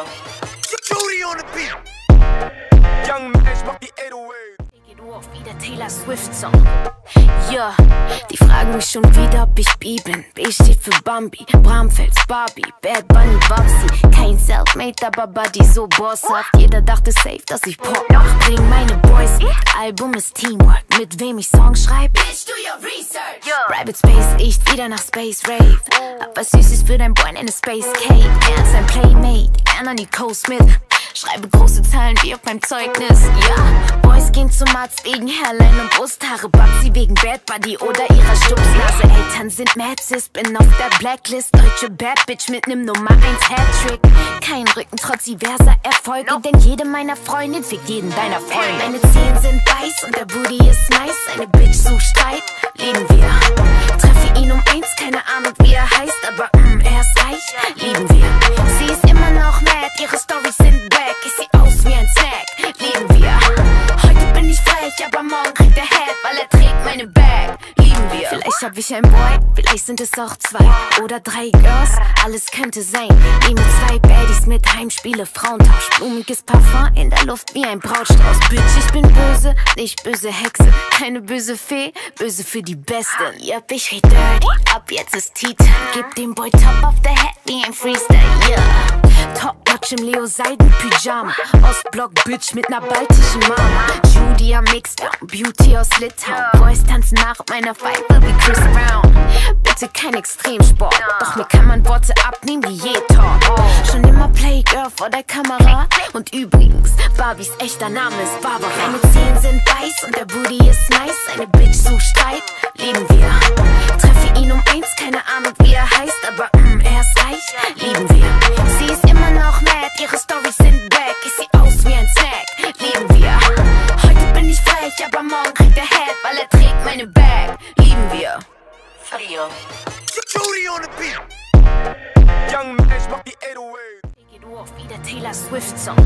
Judy on the beat. Young Mash macht die acht null acht. Du auf wie der Taylor Swift Song. Ja, die fragen mich schon wieder, ob ich B bin. B steht für Bambi, Bramfels, Barbie, Bad Bunny, Babsi. Kein Selfmade, aber Buddy so bosshaft. Jeder dachte safe, dass ich Pop mach. Bring meine Boys mit, Album ist Teamwork. Mit wem ich Songs schreibe? Bitch, do your research. Yeah. Private Space riecht wieder nach Space Rave. Hab was Süßes für dein Boy in eine Space Cave. Er ist ein Playmate, Anna Nicole Smith. Schreibe große Zahlen wie auf meinem Zeugnis, ja. Boys gehen zum Arzt wegen Hairline und Brusthaare. Babsi wegen Bad Buddy oder ihrer Stupsnase. Eltern sind mad sis, bin auf der Blacklist. Deutsche Bad Bitch mit nem Nummer eins Hattrick. Kein Rücken trotz diverser Erfolge, no. Denn jede meiner Freundin fickt jeden deiner Freunde. Meine Zehen sind weiß und der Booty ist nice. Eine Bitch sucht Streit, lieben wir. Treffe ihn um eins, keine Ahnung wie er heißt, aber mm, er ist reich, lieben wir. Sie ist immer noch mad, ihre Storys sind back. Ich seh aus wie ein Snack, lieben wir. Heute bin ich frech, aber morgen kriegt er Head, weil er trägt meine Bag, lieben wir. Vielleicht hab ich ein Boy, vielleicht sind es auch zwei oder drei Girls, alles könnte sein. Nehme zwei Baddies mit, Heimspiele, Frauentausch, blumiges Parfum in der Luft wie ein Brautstrauß. Bitch, ich bin böse, nicht böse Hexe, keine böse Fee, böse für die Besten. Yup, ich red dirty, ab jetzt ist Tea-Time. Gib dem Boy Top auf der Head wie ein Freestyle, yeah. Top-Notch im Leo-Seiden-Pyjama, Ostblock Bitch mit ner baltischen Mama. Judy am Mix, Beauty aus Litauen. Boys tanzen nach meiner Pfeife wie Chris Brown. Bitte kein Extremsport, doch mir kann man Worte abnehmen wie je Talk. Schon immer Playgirl vor der Kamera. Und übrigens, Barbies echter Name ist Barbara. Meine Zehen sind weiß und der Booty ist nice. Eine Bitch sucht Streit, lieben wir. Treffe ihn um eins, keine Ahnung wie er heißt, aber mm, er ist reich, lieben wir. Sie ist immer noch mad, ihre Storys sind back. Ich seh aus wie ein Snack, lieben wir. Heute bin ich frech, aber morgen kriegt er Head, weil er trägt meine Bag, lieben wir. Frio. Judy on the beat. Young Mash macht die acht null acht. Auf wie der Taylor Swift Song.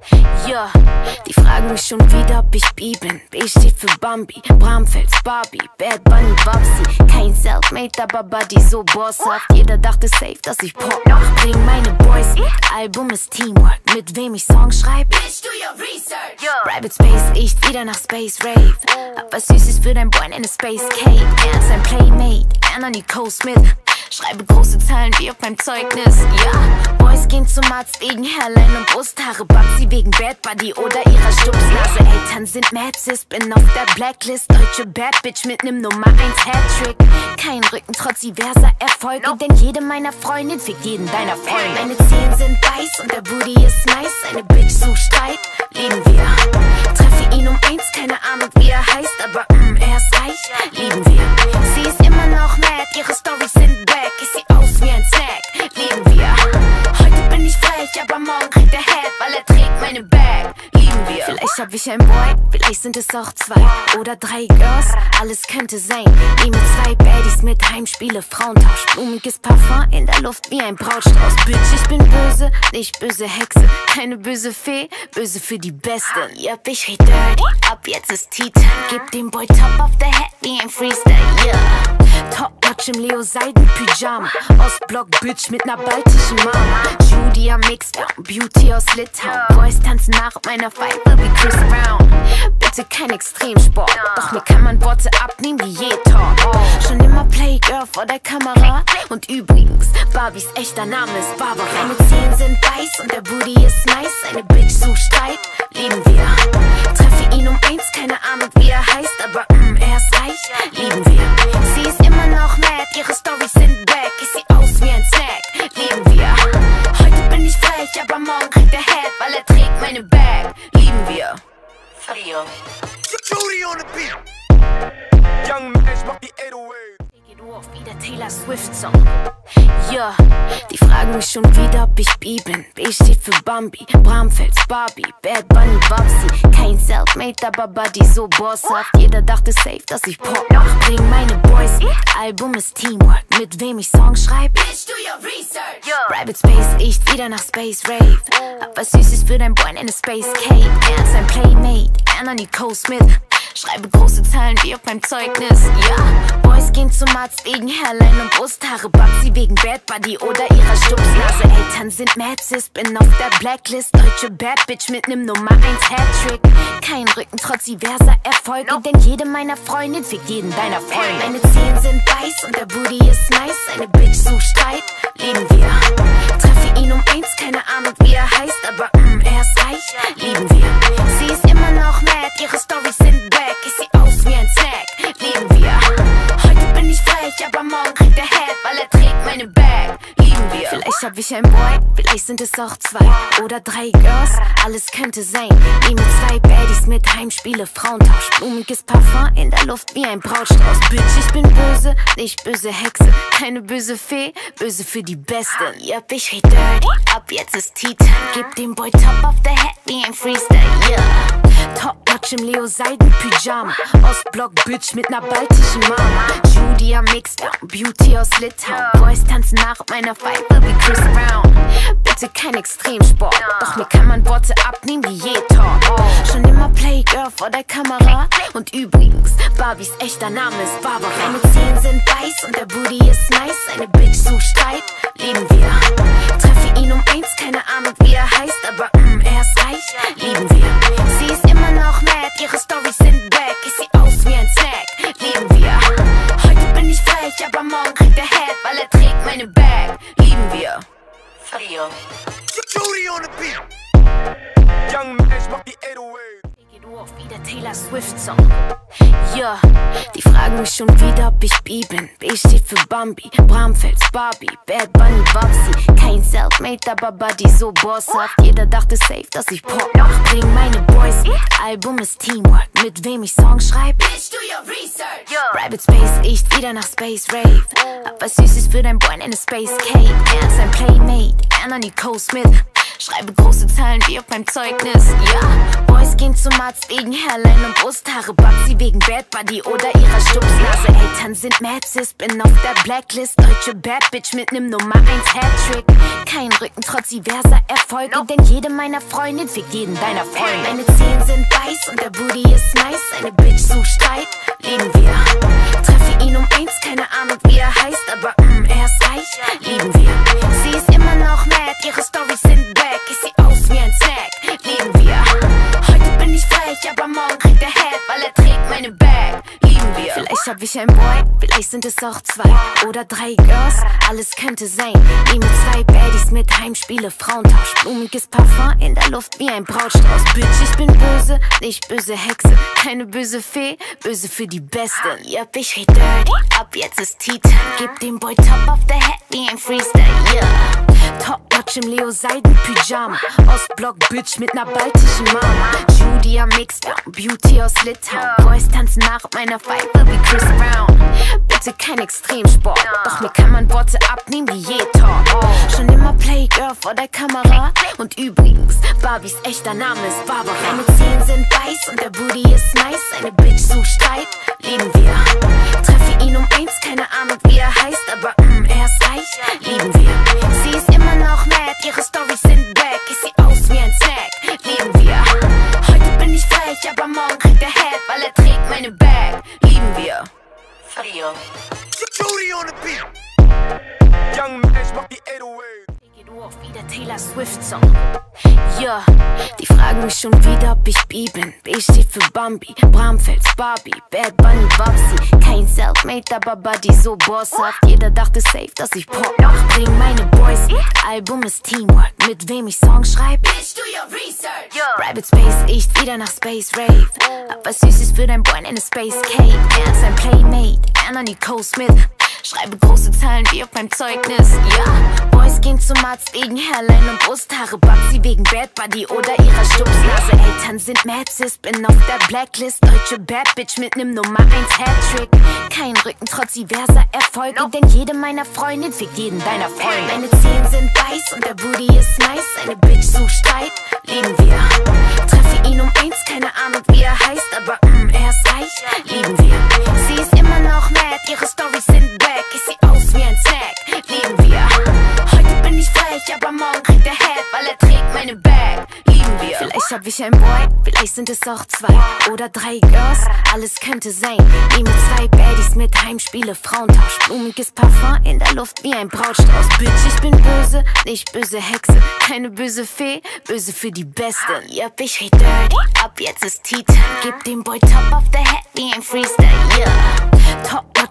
Ja, die fragen mich schon wieder, ob ich B bin. B steht für Bambi, Bramfels, Barbie, Bad Bunny, Babsi. Kein Selfmade, aber Buddy so bosshaft. Jeder dachte safe, dass ich Pop mach. Bring meine Boys mit, Album ist Teamwork. Mit wem ich Songs schreib? Bitch, do your research. Yeah. Rabbit Space riecht wieder nach Space Rave. Hab was Süßes für dein Boy in eine Space Cave. Er ist ein Playmate, Anna Nicole Smith. Schreibe große Zahlen wie auf meinem Zeugnis, ja. Boys gehen zum Arzt wegen Hairline und Brusthaare. Babsi wegen Bad Buddy oder ihrer Stupsnase. Eltern sind mad sis, bin auf der Blacklist. Deutsche Bad Bitch mit nem Nummer eins Hattrick. Kein Rücken trotz diverser Erfolge, denn jede meiner Freundin fickt jeden deiner Freunde. Meine Zehen sind weiß und der Booty ist nice. Eine Bitch sucht Streit, lieben wir. Treffe ihn um eins, keine Ahnung wie er heißt, aber mm, er ist reich, lieben wir. Sie ist immer noch mad, ihre Storys sind back. Ich seh aus wie ein Snack, lieben wir. Heute bin ich frech, aber morgen kriegt er Head, weil er trägt meine Bag, lieben wir. Vielleicht hab ich ein Boy, vielleicht sind es auch zwei oder drei Girls, alles könnte sein. Nehme zwei Baddies mit, Heimspiele, Frauentausch, blumiges Parfum in der Luft wie ein Brautstrauß. Bitch, ich bin böse, nicht böse Hexe, keine böse Fee, böse für die Besten. Yup, ich red dirty, ab jetzt ist Tea-Time. Gib dem Boy Top auf der Head wie ein Freestyle, yeah. Top-Notch im Leo-Seiden-Pyjama, Ostblock Bitch mit ner baltischen Mama. Judy am Mix, Beauty aus Litauen. Boys tanzen nach meiner Pfeife wie Chris Brown. Bitte kein Extremsport, doch mir kann man Worte abnehmen wie je Talk. Schon immer Playgirl vor der Kamera. Und übrigens, Barbies echter Name ist Barbara. Meine Zehen sind weiß und der Booty ist nice. Eine Bitch sucht Streit, lieben wir. Treffe ihn um eins, keine Ahnung wie er heißt, aber mm, er ist reich, lieben wir. Sie ist immer noch mad, ihre Storys sind back. Ich seh aus wie ein Snack, lieben wir. Heute bin ich frech, aber morgen kriegt er Head, weil er trägt meine Bag, lieben wir. Frio. Judy on the beat. Young Mash macht die acht null acht. Auf wie der Taylor Swift Song. Ja, die fragen mich schon wieder, ob ich B bin. B steht für Bambi, Bramfels, Barbie, Bad Bunny, Babsi. Kein Selfmade, aber Buddy so bosshaft. Jeder dachte safe, dass ich Pop mach. Bring meine Boys mit, Album ist Teamwork. Mit wem ich Songs schreib? Bitch, do your research. Yeah. Rabbit Space riecht wieder nach Space Rave. Hab was Süßes für dein Boy in eine Space Cave. Er ist ein Playmate, Anna Nicole Smith. Schreibe große Zahlen wie auf meinem Zeugnis, ja. Boys gehen zum Arzt wegen Hairline und Brusthaare. Babsi wegen Bad Buddy oder ihrer Stupsnase. Eltern sind mad sis, bin auf der Blacklist. Deutsche Bad Bitch mit nem Nummer eins Hattrick. Kein Rücken trotz diverser Erfolge, no. Denn jede meiner Freundin fickt jeden deiner Freunde. Meine Zehen sind weiß und der Booty ist nice. Eine Bitch sucht Streit, lieben wir. Treffe ihn um eins, keine Ahnung wie er heißt, aber mm, er ist reich, lieben wir. Sie ist immer noch mad, ihre Storys sind back. Ich seh aus wie ein Snack, lieben wir. Heute bin ich frech, aber morgen kriegt er Head, weil er trägt meine Bag, lieben wir. Vielleicht hab ich ein Boy, vielleicht sind es auch zwei oder drei Girls, alles könnte sein. Nehme zwei Baddies mit, Heimspiele, Frauentausch, blumiges Parfum in der Luft wie ein Brautstrauß. Bitch, ich bin böse, nicht böse Hexe, keine böse Fee, böse für die Besten. Yep, ich red dirty, ab jetzt ist Tea-Time. Gib dem Boy Top of the Head wie ein Freestyle, yeah. Top-Notch im Leo-Seiden-Pyjama, Ostblock Bitch mit ner baltischen Mama. Judy am Mixdown, Beauty aus Litauen. Boys tanzen nach meiner Pfeife wie Chris Brown. Bitte kein Extremsport, doch mir kann man Worte abnehmen wie Jetor. Schon immer Playgirl vor der Kamera. Und übrigens, Barbies echter Name ist Barbara. Meine Zehen sind weiß und der Booty ist nice. Eine Bitch sucht Streit, lieben wir. Treffe ihn um eins, keine Ahnung wie er heißt, aber mm, er ist reich, lieben wir. Sie ist immer noch mad, ihre Storys sind back. Ich seh aus wie ein Snack, lieben wir. Heute bin ich frech, aber morgen kriegt er Head, weil er trägt meine Bag, lieben wir. Frio. Judy on the beat. Young Mash macht die acht null acht. Geht auf wie der Taylor Swift Song. Ja, die fragen mich schon wieder, ob ich B bin. B steht für Bambi, Bramfels, Barbie, Bad Bunny, Babsi. Kein Selfmade, aber Buddy so bosshaft. Jeder dachte safe, dass ich Pop mach. Bring meine Boys mit, Album ist Teamwork. Mit wem ich Songs schreib? Bitch, do your research. Yeah. Private Space riecht wieder nach Space Rave. Hab was Süßes für dein Boy in eine Space Cake. Er ist ein Playmate, Anna Nicole Smith. Schreibe große Zahlen wie auf meinem Zeugnis, ja. Boys gehen zum Arzt wegen Hairline und Brusthaare. Babsi wegen Bad Buddy oder ihrer Stupsnase. Eltern sind mad sis, bin auf der Blacklist. Deutsche Bad Bitch mit nem Nummer eins Hattrick. Kein Rücken trotz diverser Erfolge, denn jede meiner Freundin fickt jeden deiner Freunde. Meine Zehen sind weiß und der Booty ist nice. Eine Bitch sucht Streit, lieben wir. Treffe ihn um eins, keine Ahnung wie er heißt, aber mm, er ist reich, lieben wir. Sie ist immer noch mad, ihre Storys sind back. Ich seh aus wie ein Snack, lieben wir. Heute bin ich frech, aber morgen kriegt er Head, weil er trägt meine Bag, lieben wir. Vielleicht hab ich ein Boy, vielleicht sind es auch zwei oder drei Girls, alles könnte sein. Nehme zwei Baddies mit, Heimspiele, Frauentausch, blumiges Parfum in der Luft wie ein Brautstrauß. Bitch, ich bin böse, nicht böse Hexe, keine böse Fee, böse für die Besten. Yep, ich red dirty, ab jetzt ist Tea-Time. Gib dem Boy Top of the Head wie ein Freestyle, yeah. Top-Notch im Leo-Seiden-Pyjama, Ostblock Bitch mit ner baltischen Mama. Judy am Mixdown, Beauty aus Litauen. Boys tanzen nach meiner Pfeife wie Chris Brown. Bitte kein Extremsport, doch mir kann man Worte abnehmen wie Jetor. Schon immer Playgirl vor der Kamera. Und übrigens, Barbies echter Name ist Barbara. Meine Zehen sind weiß und der Booty ist nice. Eine Bitch sucht Streit, lieben wir. Treffe ihn um eins, keine Ahnung wie er heißt, aber mm, er ist reich, lieben wir. Sie ist immer noch mad, ihre Storys sind back. Ich seh aus wie ein Snack, lieben wir. Heute bin ich frech, aber morgen kriegt er Head, weil er trägt meine Bag, lieben wir. Frio. Judy on the beat. Young Mash macht die acht null acht. Geht auf wie der Taylor Swift Song. Ja, die fragen mich schon wieder, ob ich B bin. B steht für Bambi, Bramfels, Barbie, Bad Bunny, Babsi. Kein Selfmade, aber Buddy so bosshaft. Jeder dachte safe, dass ich Pop mach. Bring meine Boys mit, Album ist Teamwork. Mit wem ich Songs schreib? Bitch, do your research. Yeah. Private Space riecht wieder nach Space Rave. Hab was Süßes für dein Boy in eine Space Cake. Er ist ein Playmate, Anna Nicole Smith. Schreibe große Zahlen wie auf meinem Zeugnis, ja. Boys gehen zum Arzt wegen Hairline und Brusthaare. Babsi wegen Bad Buddy oder ihrer Stupsnase. Eltern sind mad sis, bin auf der Blacklist. Deutsche Bad Bitch mit nem Nummer eins Hattrick. Kein Rücken trotz diverser Erfolge, denn jede meiner Freundin fickt jeden deiner Freunde. Meine Zehen sind weiß und der Booty ist nice. Eine Bitch sucht Streit, lieben wir. Treffe ihn um eins, keine Ahnung wie er heißt, aber mm, er ist reich, lieben wir. Sie ist immer noch mad, ihre Storys sind back. Ich seh aus wie ein Snack, lieben wir. Heute bin ich frech, aber morgen kriegt er Head, weil er trägt meine Bag, lieben wir. Vielleicht hab ich ein Boy, vielleicht sind es auch zwei oder drei Girls, alles könnte sein. Nehme zwei Baddies mit, Heimspiele, Frauentausch, blumiges Parfum in der Luft wie ein Brautstrauß. Bitch, ich bin böse, nicht böse Hexe, keine böse Fee, böse für die Besten. Yep, ich red dirty, ab jetzt ist Tea-Time. Gib dem Boy Top of the Head wie ein Freestyle, yeah. Top-Notch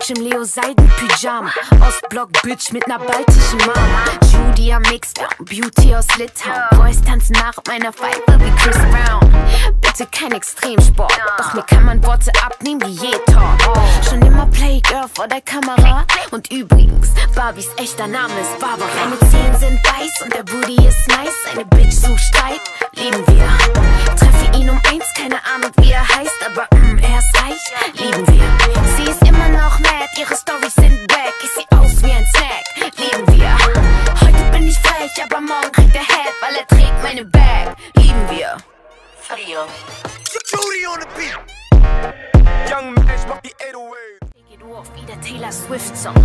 Topnotch im Leo-Seiden-Pyjama. Ostblock-Bitch mit ner baltischen Mama. Judy am Mixdown, Beauty aus Litauen. Boys tanzen nach meiner Pfeife wie Chris Brown. Bitte kein Extremsport, doch mir kann man Worte abnehmen wie je Talk. Schon immer Playgirl vor der Kamera. Und übrigens, Barbies echter Name ist Barbara. Meine Zehen sind weiß und der Booty ist nice. Eine Bitch sucht Streit, lieben wir. Treffe ihn um eins, keine Ahnung wie er heißt, aber mm, er ist reich, lieben wir. Sie ist immer noch mad, ihre Storys sind back. Ich seh aus wie ein Snack, lieben wir. Heute bin ich frech, aber morgen kriegt er Head, weil er trägt meine Bag, lieben wir. Frio. Judy on the beat. Young Mash macht die acht null acht. Du auf wie der Taylor Swift Song.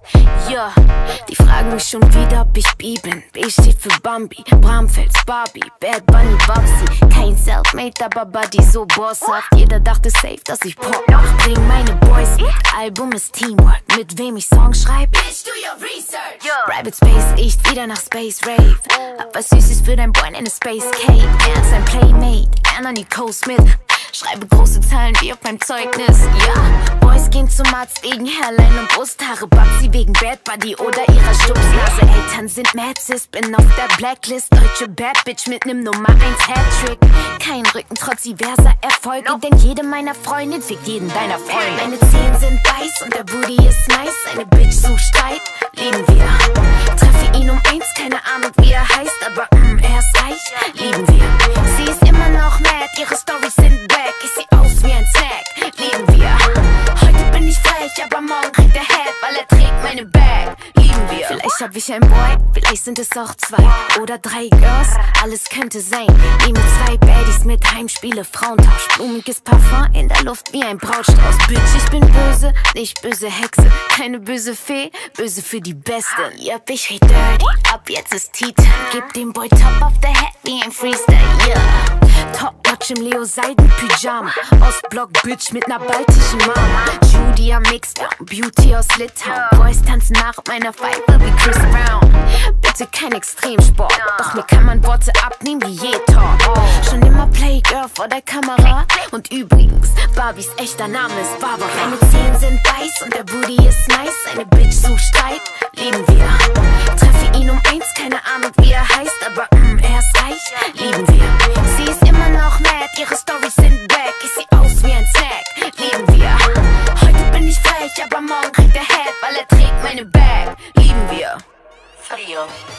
Ja, die fragen mich schon wieder, ob ich B bin. B steht für Bambi, Bramfels, Barbie, Bad Bunny, Babsi. Kein Selfmade, aber Buddy so bosshaft. Jeder dachte safe, dass ich Pop mach. Bring meine Boys mit, Album ist Teamwork. Mit wem ich Songs schreibe? Bitch, do your research. Yeah. Private Space, ich wieder nach Space Rave. Hab was Süßes für dein Boy in eine Space Cake. Er ist ein Playmate, Anna Nicole Smith. Schreibe große Zahlen wie auf meinem Zeugnis, ja. Boys gehen zum Arzt wegen Hairline und Brusthaare. Babsi wegen Bad Buddy oder ihrer Stupsnase. Eltern sind mad sis, bin auf der Blacklist. Deutsche Bad Bitch mit nem Nummer eins Hattrick. Kein Rücken trotz diverser Erfolge, denn jede meiner Freundin fickt jeden deiner Freunde. Meine Zehen sind weiß und der Booty ist nice. Eine Bitch sucht Streit, lieben wir. Treffe ihn um eins, keine Ahnung wie er heißt, aber mm, er ist reich, lieben wir. Sie ist immer noch mad, ihre Storys sind back. Ich seh aus wie ein Snack, lieben wir. Heute bin ich frech, aber morgen kriegt er Head, weil er trägt meine Bag, lieben wir. Vielleicht hab ich ein Boy, vielleicht sind es auch zwei oder drei Girls, alles könnte sein. Nehme zwei Baddies mit, Heimspiele, Frauentausch. Blumiges Parfum in der Luft wie ein Brautstrauß. Bitch, ich bin böse, nicht böse Hexe. Keine böse Fee, böse für die Beste. Yep, ich red dirty, ab jetzt ist Tea Time. Gib dem Boy Top auf der Head wie ein Freestyle, yeah. Topnotch im Leo-Seiden-Pyjama. Ostblock-Bitch mit ner baltischen Mama. Judy am Mixdown, Beauty aus Litauen. Boys tanzen nach meiner Pfeife wie Chris Brown. Bitte kein Extremsport, doch mir kann man Worte abnehmen wie je Talk. Schon immer Playgirl vor der Kamera. Und übrigens, Barbies echter Name ist Barbara. Meine Zehen sind weiß und der Booty ist nice. Eine Bitch sucht Streit, lieben wir. Treffe ihn um eins, keine Ahnung wie er heißt, aber mm, er ist reich, lieben wir. Sie ist immer noch mad, ihre Storys sind back. Ich seh aus wie ein Snack, lieben wir. Heute bin ich frech, aber morgen kriegt er Head, weil er trägt meine Bag, lieben wir. Frio.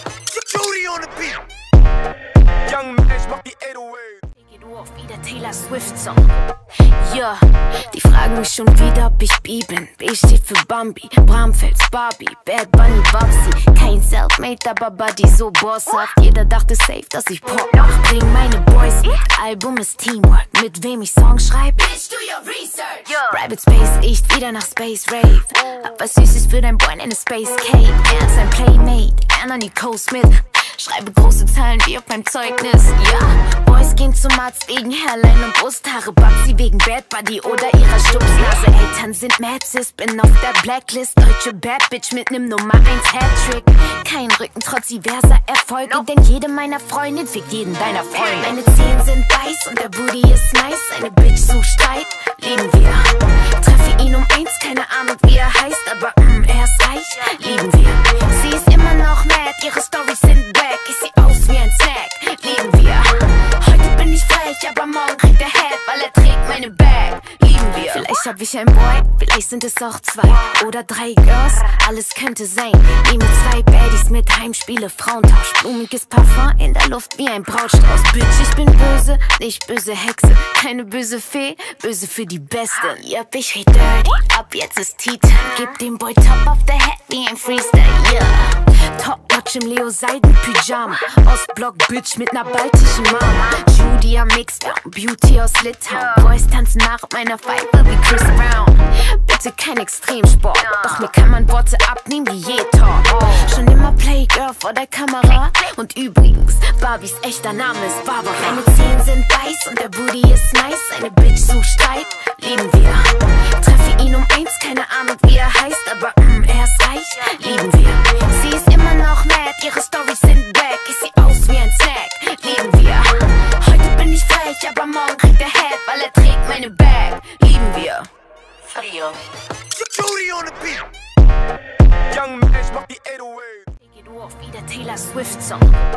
Judy on the beat. Young Mash macht die acht null acht. Du auf wie der Taylor Swift Song. Ja, die fragen mich schon wieder, ob ich B bin. B steht für Bambi, Bramfels, Barbie, Bad Bunny, Babsi. Kein Selfmade, aber Buddy so bosshaft. Jeder dachte safe, dass ich Pop mach. Bring meine Boys mit, Album ist Teamwork. Mit wem ich Songs schreibe? Bitch, do your research. Yeah. Private Space, ich wieder nach Space Rave. Hab was Süßes für dein Boy in eine Space Cake. Er ist ein Playmate, Anna Nicole Smith. Schreibe große Zahlen wie auf meinem Zeugnis, ja. Boys gehen zum Arzt wegen Hairline und Brusthaare. Babsi wegen Bad Buddy oder ihrer Stupsnase. Eltern sind mad sis, bin auf der Blacklist. Deutsche Bad Bitch mit nem Nummer eins Hattrick. Kein Rücken trotz diverser Erfolge, denn jede meiner Freundin fickt jeden deiner Freunde. Meine Zehen sind weiß und der Booty ist nice. Eine Bitch sucht Streit, lieben wir. Treffe ihn um eins, keine Ahnung wie er heißt, aber mm, er ist reich, lieben wir. Sie ist immer noch mad, ihre Storys sind back. Ich seh aus wie ein Snack, lieben wir. Heute bin ich frech, aber morgen kriegt er Head, weil er trägt meine Bag, lieben wir. Vielleicht hab ich ein Boy, vielleicht sind es auch zwei oder drei Girls, alles könnte sein. Nehme zwei Baddies mit, Heimspiele, Frauentausch. Blumiges Parfum in der Luft wie ein Brautstrauß. Bitch, ich bin böse, nicht böse Hexe. Keine böse Fee, böse für die Beste. Yep, ich red dirty, ab jetzt ist Tea Time. Gib dem Boy Top auf der Head wie ein Freestyle, yeah. Topnotch im Leo-Seiden-Pyjama. Ostblock-Bitch mit ner baltischen Mama. Judy am Mixdown, Beauty aus Litauen. Boys tanzen nach meiner Pfeife wie Chris Brown. Bitte kein Extremsport, doch mir kann man Worte abnehmen wie je Talk. Schon immer Playgirl vor der Kamera. Und übrigens, Barbies echter Name ist Barbara. Meine Zehen sind weiß und der Booty ist nice. Eine Bitch sucht Streit, lieben wir. Treffe ihn um eins, keine Ahnung wie er heißt, aber mm, er ist reich, lieben wir. Sie ist immer noch mad, ihre Storys sind back. Ich seh aus wie ein Snack, lieben wir. Heute bin ich frech, aber morgen kriegt er Head, weil er trägt meine Bag, lieben wir. Frio. Judy on the beat. Young Mash macht die acht null acht. Geht auf wie der Taylor Swift Song.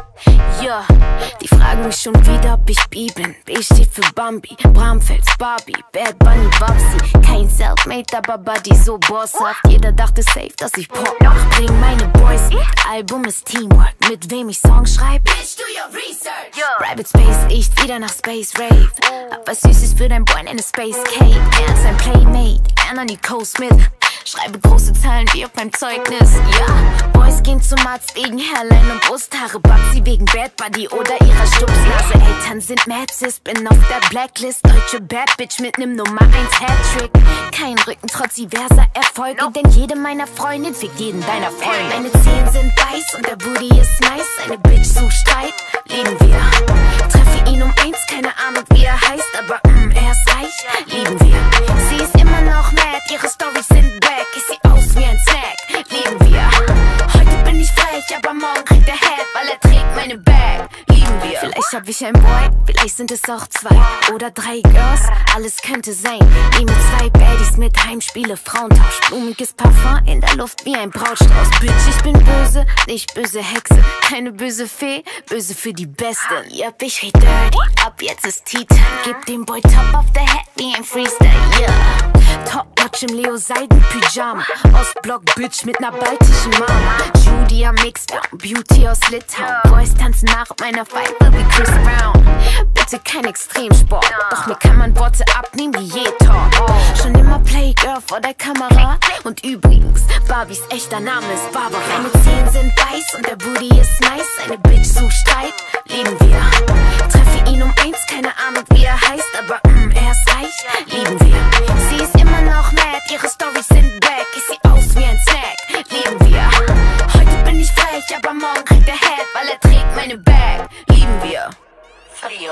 Ja, die fragen mich schon wieder, ob ich B bin. B steht für Bambi, Bramfels, Barbie, Bad Bunny, Babsi. Kein Selfmade, aber Buddy so bosshaft. Jeder dachte safe, dass ich Pop mach. Bring meine Boys mit, Album ist Teamwork. Mit wem ich Songs schreib? Bitch, do your research. Yeah. Rabbit Space, ich wieder nach Space Rave. Hab was Süßes für dein Boy, eine Space Cake. Er ist ein Playmate, Anna Nicole Smith. Schreibe große Zahlen wie auf meinem Zeugnis, ja. Boys gehen zum Arzt wegen Hairline und Brusthaare. Babsi wegen Bad Buddy oder ihrer Stupsnase. Eltern sind Mad Sis, bin auf der Blacklist. Deutsche Bad Bitch mit nem Nummer eins Hattrick. Kein Rücken trotz diverser Erfolge, no. Denn jede meiner Freundin fickt jeden deiner Freunde. Meine Zehen sind weiß und der Booty ist nice. Eine Bitch sucht Streit, lieben wir. Treffe ihn um eins, keine Ahnung wie er heißt, aber mm, er ist reich, lieben wir. Sie ist immer noch mad, ihre Storys sind back. Ich seh aus wie ein Snack, lieben wir. Heute bin ich frech, aber morgen kriegt er Head, weil er trägt meine Bag, lieben wir. Vielleicht hab ich ein Boy, vielleicht sind es auch zwei oder drei Girls, alles könnte sein. Nehme zwei Baddies mit, Heimspiele, Frauentausch, blumiges Parfum in der Luft wie ein Brautstrauß. Bitch, ich bin böse, nicht böse Hexe, keine böse Fee, böse für die Beste. Yep, ich red dirty, ab jetzt ist Tea-Time. Gib dem Boy Top auf der Head wie ein Freestyle, yeah. Top-Notch im Leo-Seiden-Pyjama. Ostblock Bitch mit ner baltischen Mama. Judy am Mix, Beauty aus Litauen. Boys tanzen nach meiner Pfeife wie Chris Brown. Bitte kein Extremsport, doch mir kann man Worte abnehmen wie je Talk. Schon immer Playgirl vor der Kamera. Und übrigens, Barbies echter Name ist Barbara. Meine Zehen sind weiß und der Booty ist nice. Eine Bitch sucht Streit, lieben wir. Treffe ihn um eins, keine Ahnung wie er heißt, aber mm, er ist reich, lieben wir. Sie ist immer noch mad, ihre Storys sind back. Ich seh aus wie ein Snack, lieben wir. Heute bin ich frech, aber morgen kriegt er Head, weil er trägt meine Bag, lieben wir. Frio.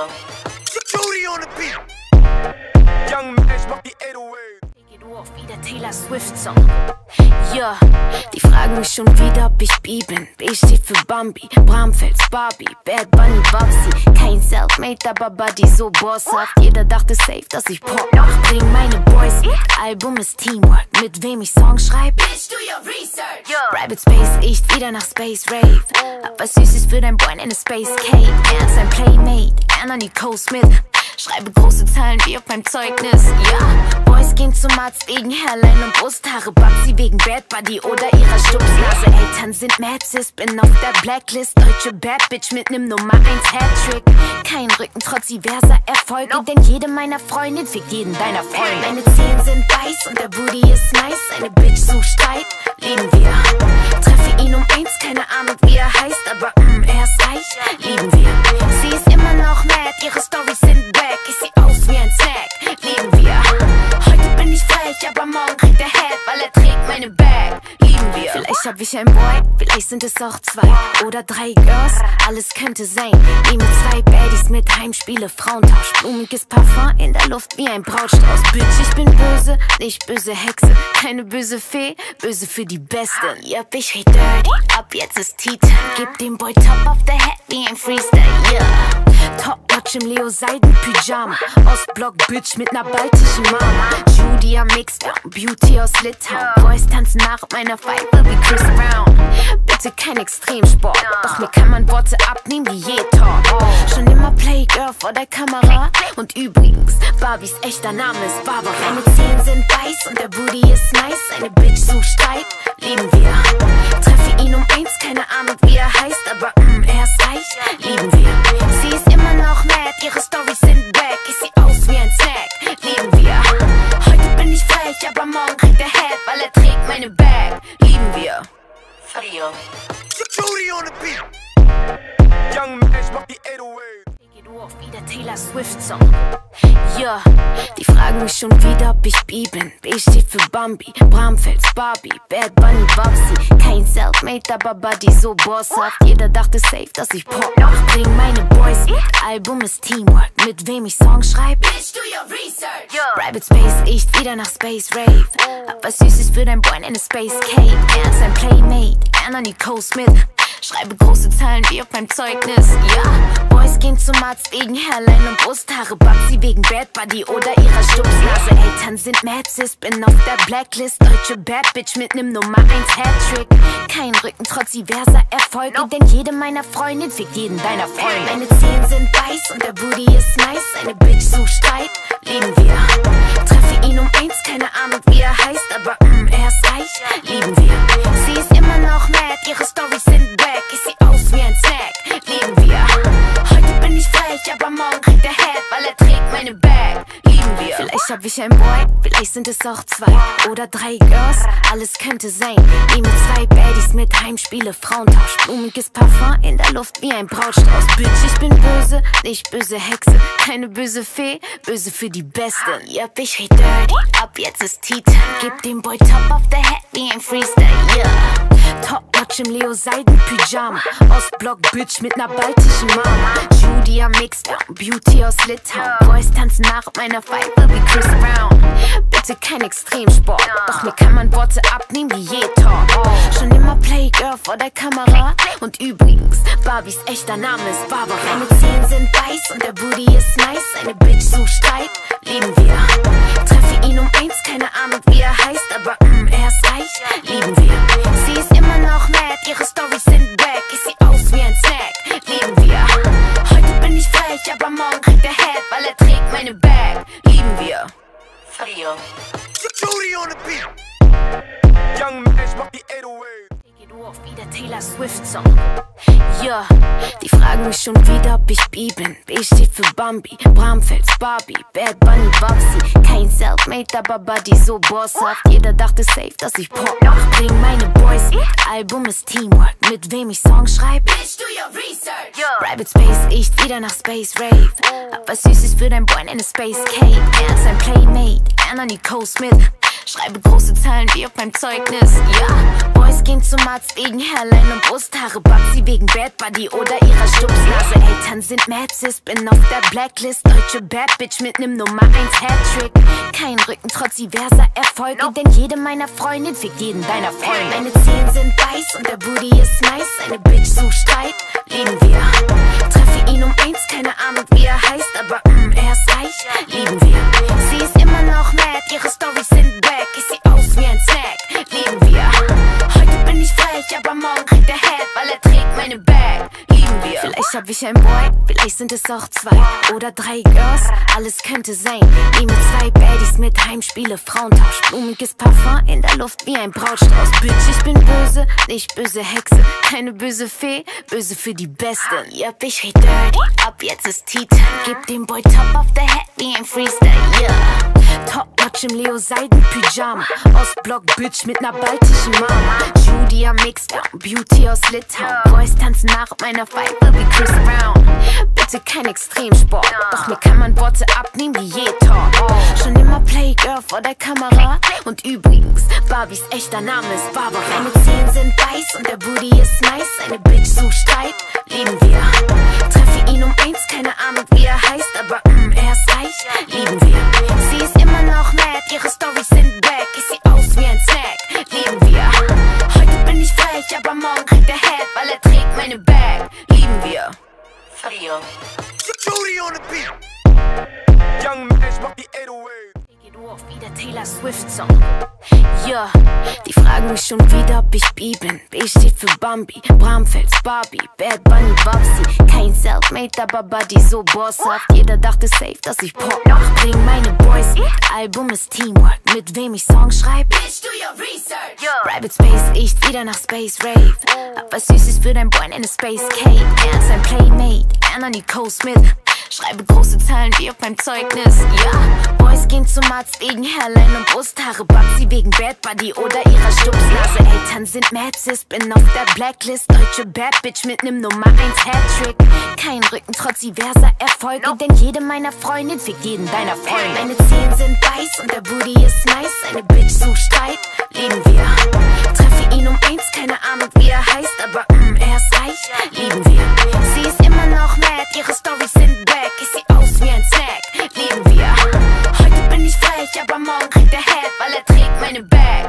Judy on the beat. Young Mash macht die acht null acht. Auf wie der Taylor Swift Song. Ja, die fragen mich schon wieder, ob ich B bin. B steht für Bambi, Bramfels, Barbie, Bad Bunny, Babsi. Kein Selfmade, aber Buddy so bosshaft. Jeder dachte safe, dass ich Pop mach. Bring meine Boys mit, Album ist Teamwork. Mit wem ich Songs schreib? Bitch, do your research. Yeah. Rabbit Space, ich wieder nach Space Rave. Hab was Süßes für dein Boy, eine Space Cake. Er ist ein Playmate, Anna Nicole Smith. Schreibe große Zahlen wie auf meinem Zeugnis, ja. Boys gehen zum Arzt wegen Hairline und Brusthaare. Babsi wegen Bad Buddy oder ihrer Stupsnase. Eltern sind Mad Sis, bin auf der Blacklist. Deutsche Bad Bitch mit nem Nummer eins Hattrick. Kein Rücken trotz diverser Erfolge, denn jede meiner Freundin fickt jeden deiner Freunde. Meine Zehen sind weiß und der Booty ist nice. Eine Bitch sucht Streit, lieben wir. Treffe ihn um eins, keine Ahnung wie er heißt, aber mm, er ist reich, lieben wir. Sie ist immer noch mad, ihre Storys sind back. Ich seh aus wie ein Snack, lieben wir. Heute bin ich frech, aber morgen kriegt er Head, weil er trägt meine Bag, lieben wir. Vielleicht hab ich ein Boy, vielleicht sind es auch zwei oder drei Girls, alles könnte sein. Nehme zwei Baddies mit, Heimspiele, Frauentausch, blumiges Parfum in der Luft wie ein Brautstrauß. Bitch, ich bin böse, nicht böse Hexe, keine böse Fee, böse für die Beste. Yep, ich red dirty, ab jetzt ist Tea-Time. Gib dem Boy Top auf der Head wie ein Freestyle, yeah. Top-Notch im Leo-Seiden-Pyjama. Ostblock Bitch mit ner baltischen Mama. Judy am Mix, Beauty aus Litauen. Boys tanzen nach meiner Pfeife wie Chris Brown. Bitte kein Extremsport, doch mir kann man Worte abnehmen wie je Talk. Schon immer Playgirl vor der Kamera. Und übrigens, Barbies echter Name ist Barbara. Meine Zehen sind weiß und der Booty ist nice. Eine Bitch sucht Streit, lieben wir. Treffe ihn um eins, keine Ahnung wie er heißt, aber mm, er ist reich, lieben wir. Sie ist immer noch mad, ihre Storys sind back. Ich seh aus wie ein Snack, lieben wir. Heute bin ich frech, aber morgen kriegt er Head, weil er trägt meine Bag, lieben wir. Frio. Judy on the beat. Young Mash macht die acht null acht. Auf wie der Taylor Swift Song. Ja, die fragen mich schon wieder, ob ich B bin. B steht für Bambi, Bramfels, Barbie, Bad Bunny, Babsi. Kein Selfmade, aber Buddy so bosshaft. Jeder dachte safe, dass ich Pop mach. Bring meine Boys mit, Album ist Teamwork. Mit wem ich Songs schreib? Bitch, do your research. Yeah. Rabbit Space, ich wieder nach Space Rave. Hab was Süßes für dein Boy, eine Space Cake. Er ist ein Playmate, Anna Nicole Smith. Schreibe große Zahlen wie auf meinem Zeugnis, ja. Boys gehen zum Arzt wegen Hairline und Brusthaare. Babsi wegen Bad Buddy oder ihrer Stupsnase. Eltern sind mad sis, bin auf der Blacklist. Deutsche Bad Bitch mit nem Nummer eins Hattrick. Kein Rücken trotz diverser Erfolge, nope. Denn jede meiner Freundin fickt jeden deiner Freunde. Meine Zehen sind weiß und der Booty ist nice. Eine Bitch sucht Streit, lieben wir. Treffe ihn um eins, keine Ahnung wie er heißt, aber mm, er ist reich, lieben wir. Sie ist immer noch mad, ihre Storys sind back. Ich seh aus wie ein Snack, lieben wir. Heute bin ich frech, aber morgen kriegt er Head, weil er trägt meine Bag, lieben wir. Vielleicht hab ich ein Boy, vielleicht sind es auch zwei oder drei Girls, alles könnte sein. Nehme zwei Baddies mit, Heimspiele, Frauentausch, blumiges Parfum in der Luft wie ein Brautstrauß. Bitch, ich bin böse, nicht böse Hexe, keine böse Fee, böse für die Besten. Yep, ich rede dirty, ab jetzt ist Titan. Gib dem Boy Top auf der Head wie ein Freestyle, yeah. Top-Notch im Leo-Seiden-Pyjama, Ostblock Bitch mit ner baltischen Mama. Judy am Mixdown, Beauty aus Litauen. Boys tanzen nach meiner Pfeife wie Chris Brown. Bitte kein Extremsport, doch mir kann man Worte abnehmen wie je Talk. Schon immer Playgirl vor der Kamera. Und übrigens, Barbies echter Name ist Barbara. Meine Zehen sind weiß und der Booty ist nice. Eine Bitch sucht Streit, lieben wir. Treffe ihn um eins, keine Ahnung wie er heißt, aber mm, er ist reich, lieben wir. Sie ist immer noch mad, ihre Storys sind back. Ich seh aus wie ein Snack, lieben wir. Heute bin ich frech, aber morgen kriegt er Head, weil er trägt meine Bag, lieben wir. Frio. Judy on the beat. Young Mash macht die acht null acht. Auf wie der Taylor Swift Song. Ja, die fragen mich schon wieder, ob ich B bin. B steht für Bambi, Bramfels, Barbie, Bad Bunny, Babsi. Kein Selfmade, aber Buddy so bosshaft. Jeder dachte safe, dass ich Pop mach. Bring meine Boys mit, Album ist Teamwork. Mit wem ich Songs schreib? Bitch, do your research. Yeah. Private Space riecht wieder nach Space Rave. Hab was Süßes für dein Boy in eine Space Cake. Er ist ein Playmate, Anna Nicole Smith. Schreibe große Zahlen wie auf meinem Zeugnis, ja. Boys gehen zum Arzt wegen Hairline und Brusthaare. Babsi wegen Bad Buddy oder ihrer Stupsnase. Eltern sind mad sis, bin auf der Blacklist. Deutsche Bad Bitch mit nem Nummer eins Hattrick. Kein Rücken trotz diverser Erfolge, nope. Denn jede meiner Freundin fickt jeden deiner Freunde. Meine Zehen sind weiß und der Booty ist nice. Eine Bitch sucht Streit, lieben wir. Treffe ihn um eins, keine Ahnung wie er heißt, aber mm, er ist reich, lieben wir. Sie ist immer noch mad, ihre Storys sind back. Ich seh aus wie ein Snack, lieben wir. Heute bin ich frech, aber morgen kriegt er Head, weil er trägt meine Bag, lieben wir. Vielleicht hab ich ein Boy, vielleicht sind es auch zwei oder drei Girls, alles könnte sein. Nehme zwei Baddies mit, Heimspiele, Frauentausch, blumiges Parfum in der Luft wie ein Brautstrauß. Bitch, ich bin böse, nicht böse Hexe, keine böse Fee, böse für die Besten. Yep, ich rede dirty, ab jetzt ist Titan. Gib dem Boy Top auf der Head wie ein Freestyle, yeah. Top-Notch im Leo-Seiden-Pyjama, Ostblock Bitch mit ner baltischen Mama. Judy am Mixdown, Beauty aus Litauen. Boys tanzen nach meiner Pfeife wie Chris Brown. Bitte kein Extremsport, doch mir kann man Worte abnehmen wie je Talk. Schon immer Playgirl vor der Kamera. Und übrigens, Barbies echter Name ist Barbara. Meine Zehen sind weiß und der Booty ist nice. Eine Bitch sucht Streit, lieben wir. Treffe ihn um eins, keine Ahnung wie er heißt, aber mm, er ist reich, lieben wir. Sie ist immer noch mad, ihre Storys sind back. Ich seh aus wie ein Snack, lieben wir. Heute bin ich frech, aber morgen kriegt er Head, weil er trägt meine Bag, lieben wir. Frio. Judy on the beat. Young Mash macht die acht null acht. Auf wie der Taylor Swift Song. Ja, die fragen mich schon wieder, ob ich B bin. B steht für Bambi, Bramfels, Barbie, Bad Bunny, Babsi. Kein Selfmade, aber Buddy so bosshaft. Jeder dachte safe, dass ich Pop mach. Bring meine Boys mit, Album ist Teamwork. Mit wem ich Songs schreib? Bitch, do your research. Yeah. Private Space riecht wieder nach Space Rave. Hab was Süßes für dein Boy in eine Space Cake. Er ist ein Playmate, Anna Nicole Smith. Schreibe große Zahlen wie auf meinem Zeugnis, ja. Boys gehen zum Arzt wegen Hairline und Brusthaare. Babsi wegen Bad Buddy oder ihrer Stupsnase. Eltern sind mad sis, bin auf der Blacklist. Deutsche Bad Bitch mit nem Nummer eins Hattrick. Kein Rücken trotz diverser Erfolge, nope. Denn jede meiner Freundin fickt jeden deiner Freunde. Meine Zehen sind weiß und der Booty ist nice. Eine Bitch sucht Streit, lieben wir. Treffe ihn um eins, keine Ahnung wie er heißt, aber mm, er ist reich, lieben wir. Sie ist immer noch mad, ihre Storys sind back. Ich seh aus wie ein Snack, lieben wir. Heute bin ich frech, aber morgen kriegt er Head, weil er trägt meine Bag, lieben wir.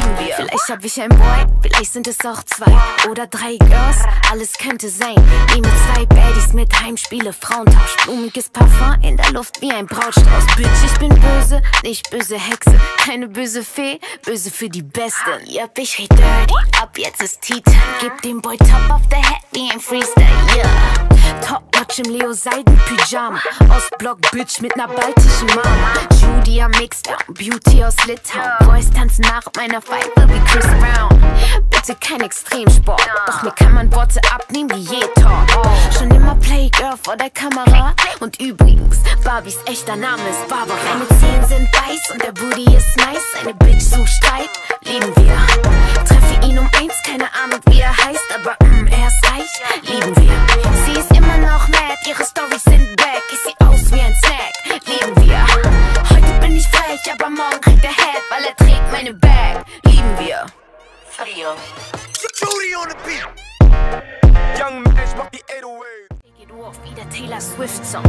lieben wir. Vielleicht hab ich ein Boy, vielleicht sind es auch zwei oder drei Girls, alles könnte sein. Nehme zwei Baddies mit, Heimspiele, Frauentausch, blumiges Parfum in der Luft wie ein Brautstrauß. Bitch, ich bin böse, nicht böse Hexe, keine böse Fee, böse für die Besten. Yep, ich red dirty, ab jetzt ist Tea-Time. Gib dem Boy Top auf der Head wie ein Freestyle, yeah. Top-Notch im Leo-Seiden-Pyjama, Ostblock Bitch mit ner baltischen Mama. Judy am Mixdown, Beauty aus Litauen. Boys tanzen nach meiner Pfeife wie Chris Brown. Bitte kein Extremsport, doch mir kann man Worte abnehmen wie je Talk. Schon immer Playgirl vor der Kamera. Und übrigens, Barbies echter Name ist Barbara. Meine Zehen sind weiß und der Booty ist nice. Eine Bitch sucht Streit, lieben wir. Treffe ihn um eins, keine Ahnung wie er heißt, aber mm, er ist reich, lieben wir. Sie ist immer noch mad, ihre Storys sind back. Ich seh aus wie ein Snack, lieben wir. Heute bin ich frech, aber morgen kriegt er Head, weil er trägt meine Bag, lieben wir. Frio. Judy on the beat. Young Mash macht die acht null acht. Du auf wie der Taylor Swift Song.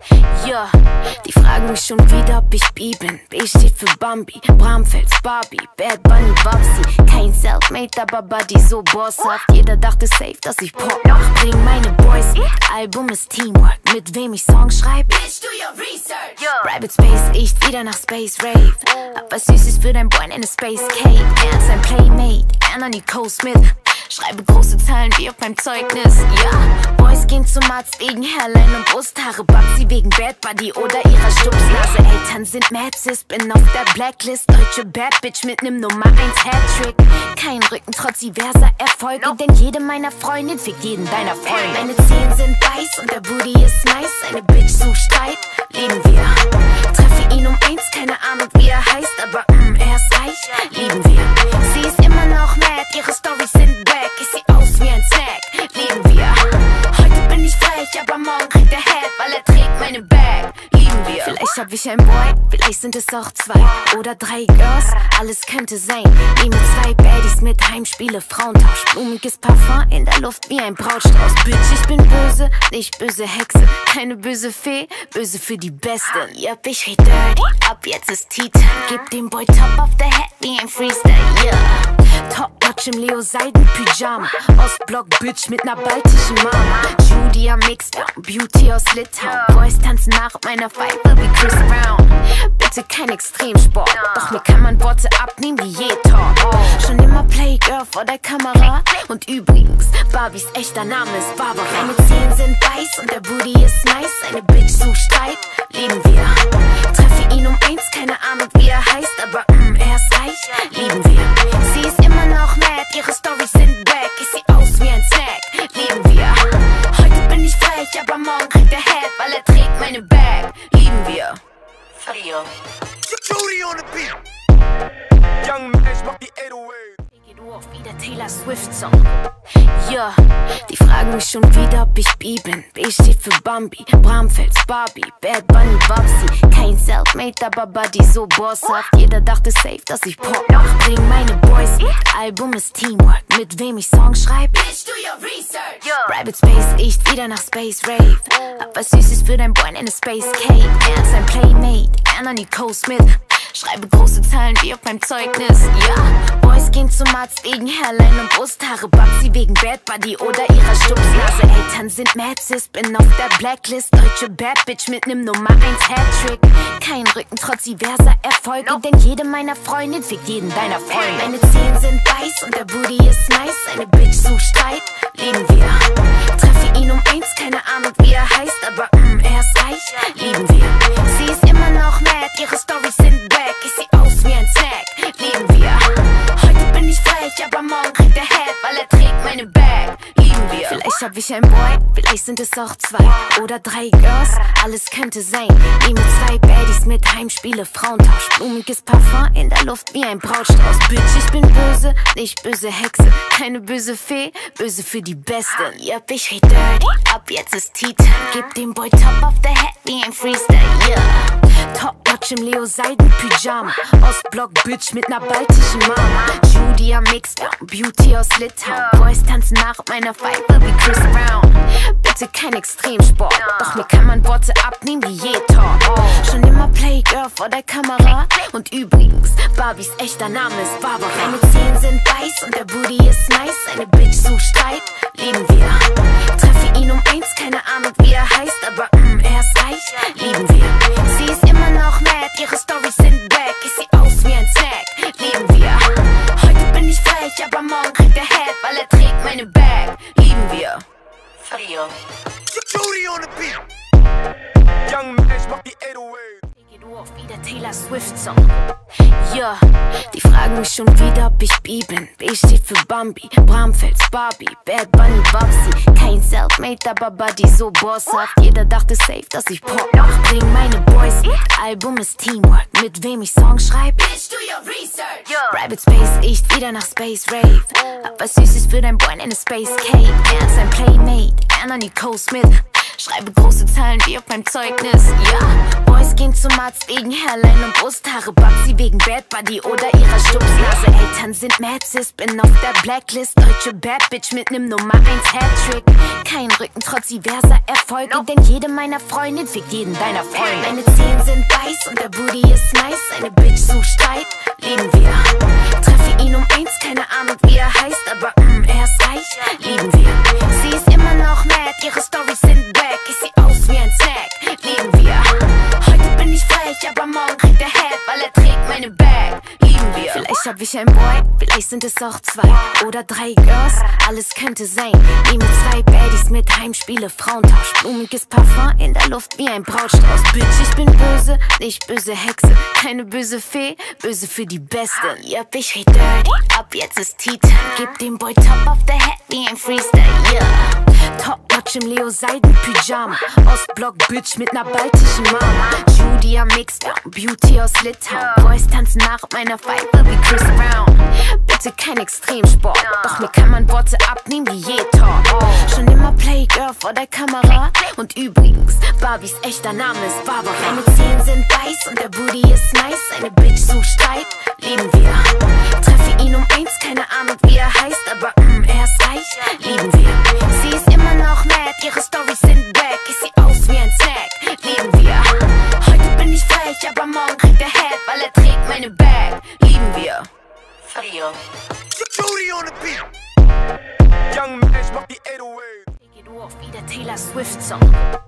Ja, die fragen mich schon wieder, ob ich B bin. B steht für Bambi, Bramfels, Barbie, Bad Bunny, Babsi. Kein Selfmade, aber Buddy so bosshaft. Jeder dachte safe, dass ich Pop mach. Bring meine Boys mit, Album ist Teamwork. Mit wem ich Songs schreibe? Bitch, do your research. Private Space, ich wieder nach Space Rave. Hab was Süßes für dein Boy in eine Space Cake. Er ist ein Playmate, Anna Nicole Smith. Schreibe große Zahlen wie auf meinem Zeugnis, ja. Boys gehen zum Arzt wegen Hairline und Brusthaare. Babsi wegen Bad Buddy oder ihrer Stupsnase. Eltern sind mad sis, bin auf der Blacklist. Deutsche Bad Bitch mit nem Nummer eins Hattrick. Kein Rücken trotz diverser Erfolge, denn jede meiner Freundin fickt jeden deiner Freunde. Meine Zehen sind weiß und der Booty ist nice. Eine Bitch sucht Streit, lieben wir. Treffe ihn um eins, keine Ahnung wie er heißt, aber mm, er ist reich, lieben wir. Sie ist immer noch mad, ihre Storys sind back. Ich seh aus wie ein Snack, lieben wir. Heute bin ich frech, aber morgen kriegt er Head, weil er trägt meine Bag, lieben wir. Vielleicht hab ich ein Boy, vielleicht sind es auch zwei oder drei Girls, alles könnte sein. Nehme zwei Baddies mit, Heimspiele, Frauentausch, blumiges Parfum in der Luft wie ein Brautstrauß. Bitch, ich bin böse, nicht böse Hexe, keine böse Fee, böse für die Besten. Yep, ich red dirty, ab jetzt ist Tea-Time. Gib dem Boy Top auf der Head wie ein Freestyle, yeah. Top-Notch im Leo-Seiden-Pyjama, Ostblock Bitch mit ner baltischen Mama. Judy am Mixdown, Beauty aus Litauen. Boys tanzen nach meiner Pfeife wie Chris Brown. Bitte kein Extremsport, doch mir kann man Worte abnehmen wie je Talk. Schon immer Playgirl vor der Kamera. Und übrigens, Barbies echter Name ist Barbara. Meine Zehen sind weiß und der Booty ist nice. Eine Bitch sucht Streit, lieben wir. Treffe ihn um eins, keine Ahnung wie er heißt, aber mm, er ist reich, lieben wir. Sie ist immer noch mad, ihre Storys sind back. Ich seh aus wie ein Snack, lieben wir. Heute bin ich frech, aber morgen kriegt er Head, weil er trägt meine Bag, lieben wir. Frio. Judy on the beat. Young Mash macht die acht null acht. Du auf wie der Taylor Swift Song. Ja, die fragen mich schon wieder, ob ich B bin. B steht für Bambi, Bramfels, Barbie, Bad Bunny, Babsi. Kein Selfmade, aber Buddy so bosshaft. Jeder dachte safe, dass ich Pop mach. Bring meine Boys mit, Album ist Teamwork. Mit wem ich Songs schreibe? Bitch, do your research. Private Space, ich wieder nach Space Rave. Hab was Süßes für dein Boy in eine Space Cake. Er ist ein Playmate, Anna Nicole Smith. Schreibe große Zahlen wie auf meinem Zeugnis, ja. Boys gehen zum Arzt wegen Hairline und Brusthaare. Babsi wegen Bad Buddy oder ihrer Stupsnase. Eltern sind mad sis, bin auf der Blacklist. Deutsche Bad Bitch mit nem Nummer eins Hattrick. Kein Rücken trotz diverser Erfolge, denn jede meiner Freundin fickt jeden deiner Freunde. Meine Zehen sind weiß und der Booty ist nice. Eine Bitch sucht Streit, lieben wir. Treffe ihn um eins, keine Ahnung wie er heißt, aber mm, er ist reich, lieben wir. Sie ist immer noch mad, ihre Storys sind back. Ich seh aus wie ein Snack, lieben wir. Heute bin ich frech, aber morgen kriegt er Head, weil er trägt meine Bag, lieben wir. Vielleicht hab ich ein Boy, vielleicht sind es auch zwei oder drei Girls, alles könnte sein. Nehme zwei Baddies mit, Heimspiele, Frauentausch, blumiges Parfum in der Luft wie ein Brautstrauß. Bitch, ich bin böse, nicht böse Hexe, keine böse Fee, böse für die Besten. Yep, ich red dirty, ab jetzt ist Tea-Time. Gib dem Boy Top auf der Head wie ein Freestyle, yeah. Top-Notch im Leo-Seiden-Pyjama, Ostblock Bitch mit ner baltischen Mama. Judy am Mixdown, Beauty aus Litauen. Boys tanzen nach meiner Pfeife wie Chris Brown. Bitte kein Extremsport, doch mir kann man Worte abnehmen wie je Talk. Schon immer Playgirl vor der Kamera. Und übrigens, Barbies echter Name ist Barbara. Meine Zehen sind weiß und der Booty ist nice. Eine Bitch sucht Streit, lieben wir. Treffe ihn um eins, keine Ahnung wie er heißt, aber mm, er ist reich, lieben wir. Sie ist immer noch mad, ihre Storys sind back. Ich sieh aus wie ein Snack, lieben wir. Heute bin ich frech, aber morgen kriegt er Head, weil er trägt meine Bag, lieben wir. Frio. Judy on the beat. Young Mash macht die acht null acht. Du auf wie der Taylor Swift Song. Ja, die fragen mich schon wieder, ob ich B bin. B steht für Bambi, Bramfels, Barbie, Bad Bunny, Babsi. Kein Selfmade, aber Buddy so bosshaft. Jeder dachte safe, dass ich Pop mach. Bring meine Boys mit, Album ist Teamwork. Mit wem ich Songs schreib? Bitch, do your research. Rabbit Space, ich wieder nach Space Rave. Hab was Süßes für dein Boy, eine Space Cake. Er ist ein Playmate, Anna Nicole Smith. Schreibe große Zahlen wie auf meinem Zeugnis, ja. Boys gehen zum Arzt wegen Hairline und Brusthaare. Babsi wegen Bad Buddy oder ihrer Stupsnase. Eltern sind mad sis, bin auf der Blacklist. Deutsche Bad Bitch mit nem Nummer eins Hattrick. Kein Rücken trotz diverser Erfolge, denn jede meiner Freundin fickt jeden deiner Freunde. Meine Zehen sind weiß und der Booty ist nice. Eine Bitch sucht Streit, lieben wir. Treffe ihn um eins, keine Ahnung wie er heißt, aber mm, er ist reich, lieben wir. Sie ist immer noch mad, ihre Storys sind back. Ich sieh aus wie ein Snack, lieben wir. Heute bin ich frech, aber morgen kriegt er Head, weil er trägt meine Bag, lieben wir. Vielleicht hab ich ein Boy, vielleicht sind es auch zwei oder drei Girls, alles könnte sein. Nehme zwei Baddies mit, Heimspiele, Frauentausch. Blumiges Parfum in der Luft wie ein Brautstrauß. Bitch, ich bin böse, nicht böse Hexe. Keine böse Fee, böse für die Beste. Yep, ich red dirty, ab jetzt ist Tea-Time. Gib dem Boy Top auf der Head wie ein Freestyle, yeah. Top-Notch im Leo-Seiden-Pyjama. Ostblock Bitch mit ner baltischen Mama. Judy am Mix, Beauty aus Litauen. Boys tanzen nach meiner Pfeife wie Chris Brown. Bitte kein Extremsport, doch mir kann man Worte abnehmen wie je Talk. Schon immer Playgirl vor der Kamera. Und übrigens, Barbies echter Name ist Barbara. Meine Zehen sind weiß und der Booty ist nice. Eine Bitch sucht Streit, lieben wir. Treffe ihn um eins, keine Ahnung wie er heißt, aber mm, er ist reich, lieben wir. Sie ist immer noch mad, ihre Storys sind back. Ich sieh aus wie ein Snack, lieben wir. Heute bin ich frech, aber morgen kriegt er Head, weil er trägt meine Bag, lieben wir. Frio. Judy on the beat. Young Mash macht die acht null acht. Du auf wie der Taylor Swift Song.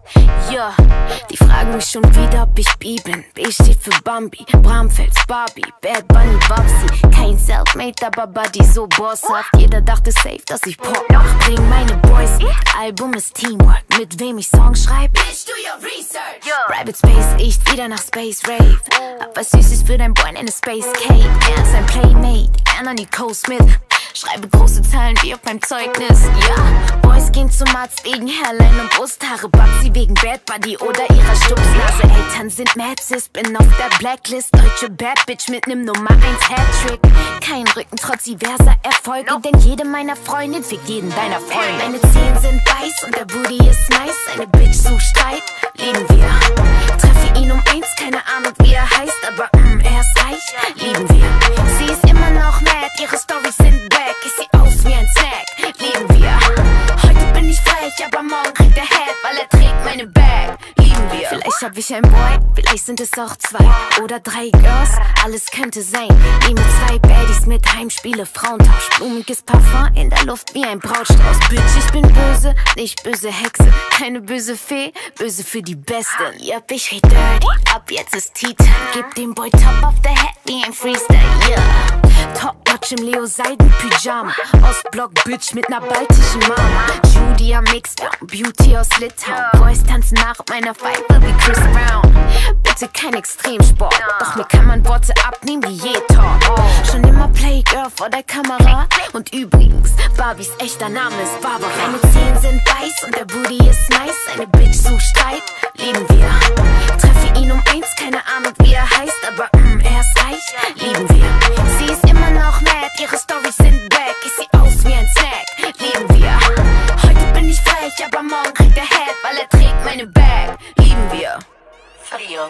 Ja, die fragen mich schon wieder, ob ich B bin. B steht für Bambi, Bramfels, Barbie, Bad Bunny, Babsi. Kein Selfmade, aber Buddy so bosshaft. Jeder dachte safe, dass ich Pop mach. Bring meine Boys mit, Album ist Teamwork. Mit wem ich Songs schreib? Bitch, do your research. Rabbit Space, ich wieder nach Space Rave. Hab was Süßes für dein Boy, eine Space Cake. Er ist ein Playmate, Anna Nicole Smith. Schreibe große Zahlen wie auf meinem Zeugnis, ja. Boys gehen zum Arzt wegen Hairline und Brusthaare. Babsi wegen Bad Buddy oder ihrer Stupsnase. Eltern sind mad sis, bin auf der Blacklist. Deutsche Bad Bitch mit nem Nummer eins Hattrick. Kein Rücken trotz diverser Erfolge, denn jede meiner Freundin fickt jeden deiner Freunde. Meine Zehen sind weiß und der Booty ist nice. Eine Bitch sucht Streit, lieben wir. Treffe ihn um eins, keine Ahnung wie er heißt, aber mm, er ist reich, lieben wir. Sie ist immer noch mad, ihre Storys sind back. Ich sieh aus wie ein Snack, lieben wir. Heute bin ich frech, aber morgen kriegt er Head, weil er trägt meine Bag, lieben wir. Vielleicht hab ich ein Boy, vielleicht sind es auch zwei oder drei Girls, alles könnte sein. Nehme zwei Baddies mit, Heimspiele, Frauentausch. Blumiges Parfum in der Luft wie ein Brautstrauß. Bitch, ich bin böse, nicht böse Hexe. Keine böse Fee, böse für die Beste. Yep, ich red dirty, ab jetzt ist Tea-Time. Gib dem Boy Top auf der Head wie ein Freestyle, yeah. Top-Notch im Leo-Seiden-Pyjama. Ostblock Bitch mit ner baltischen Mama. Judy am Mix, Beauty aus Litauen. Boys tanzen nach meiner Pfeife wie Chris Brown. Bitte kein Extremsport, doch mir kann man Worte abnehmen wie je Talk. Schon immer Playgirl vor der Kamera. Und übrigens, Barbies echter Name ist Barbara. Meine Zehen sind weiß und der Booty ist nice. Eine Bitch sucht Streit, lieben wir. Treffe ihn um eins, keine Ahnung wie er heißt, aber mm, er ist reich, lieben wir. Sie ist immer noch mad, ihre Storys sind back. Ich sieh aus wie ein Snack, lieben wir. Heute bin ich frech, aber morgen kriegt er Head, weil er trägt meine Bag, lieben wir. Frio.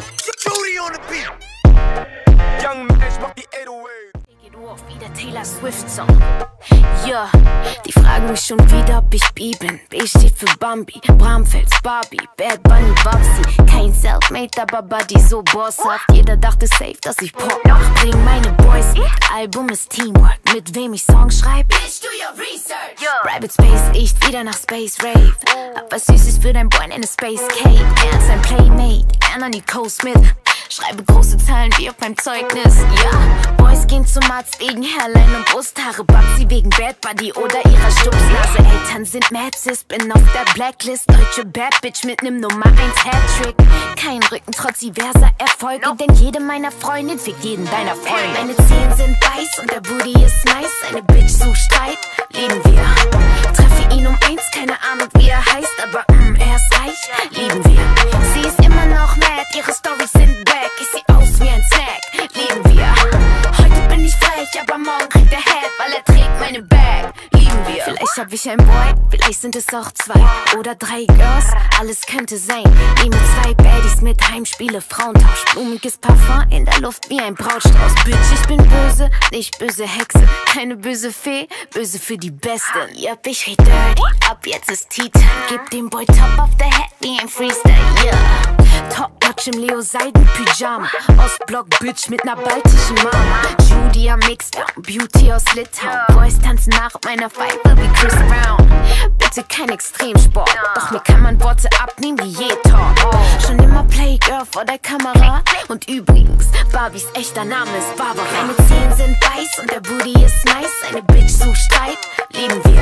Judy on the beat. Young Mash macht die acht null acht. Du auf wie der Taylor Swift Song. Ja, die fragen mich schon wieder, ob ich B bin. B steht für Bambi, Bramfels, Barbie, Bad Bunny, Babsi. Kein Selfmade, aber Buddy so bosshaft. Jeder dachte safe, dass ich Pop mach. Bring meine Boys mit, Album ist Teamwork. Mit wem ich Songs schreib, bitch, do your research. Private Space riecht wieder nach Space Rave. Hab was Süßes für dein Boy in eine Space Cave. Er ist ein Playmate, er an die Coast mit. Schreibe große Zahlen wie auf meinem Zeugnis, ja. Boys gehen zum Arzt wegen Hairline und Brusthaare. Babsi wegen Bad Buddy oder ihrer Stupsnase. Eltern sind mad sis, bin auf der Blacklist. Deutsche Bad Bitch mit nem Nummer eins Hattrick. Kein Rücken trotz diverser Erfolge, no. Denn jede meiner Freundin fickt jeden deiner Freunde. Meine Zehen sind weiß und der Booty ist nice. Eine Bitch sucht Streit, lieben wir. Treffe ihn um eins, keine Ahnung wie er heißt, aber mm, er ist reich, lieben wir. Sie ist immer noch mad, ihre Storys sind back. Ich seh aus wie ein Snack, lieben wir. Heute bin ich frech, aber morgen kriegt er Head, weil er trägt meine Bag, lieben wir. Vielleicht hab ich ein Boy, vielleicht sind es auch zwei oder drei Girls, alles könnte sein. Nehme zwei Baddies mit, Heimspiele, Frauentausch. Blumiges Parfum in der Luft wie ein Brautstrauß. Bitch, ich bin böse, nicht böse Hexe. Keine böse Fee, böse für die Beste. Yep, ich red dirty, ab jetzt ist Tea-Time. Gib dem Boy Top auf der Head wie ein Freestyle, yeah. Top-Notch im Leo-Seiden-Pyjama. Ostblock Bitch mit ner baltischen Mama. Judy am Mixdown, Beauty aus Litauen. Boys tanzen nach meiner Pfeife wie Chris Brown. Bitte kein Extremsport, doch mir kann man Worte abnehmen wie Jetor. Schon immer Playgirl vor der Kamera. Und übrigens, Barbies echter Name ist Barbara. Meine Zehen sind weiß und der Booty ist nice. Eine Bitch sucht Streit, lieben wir.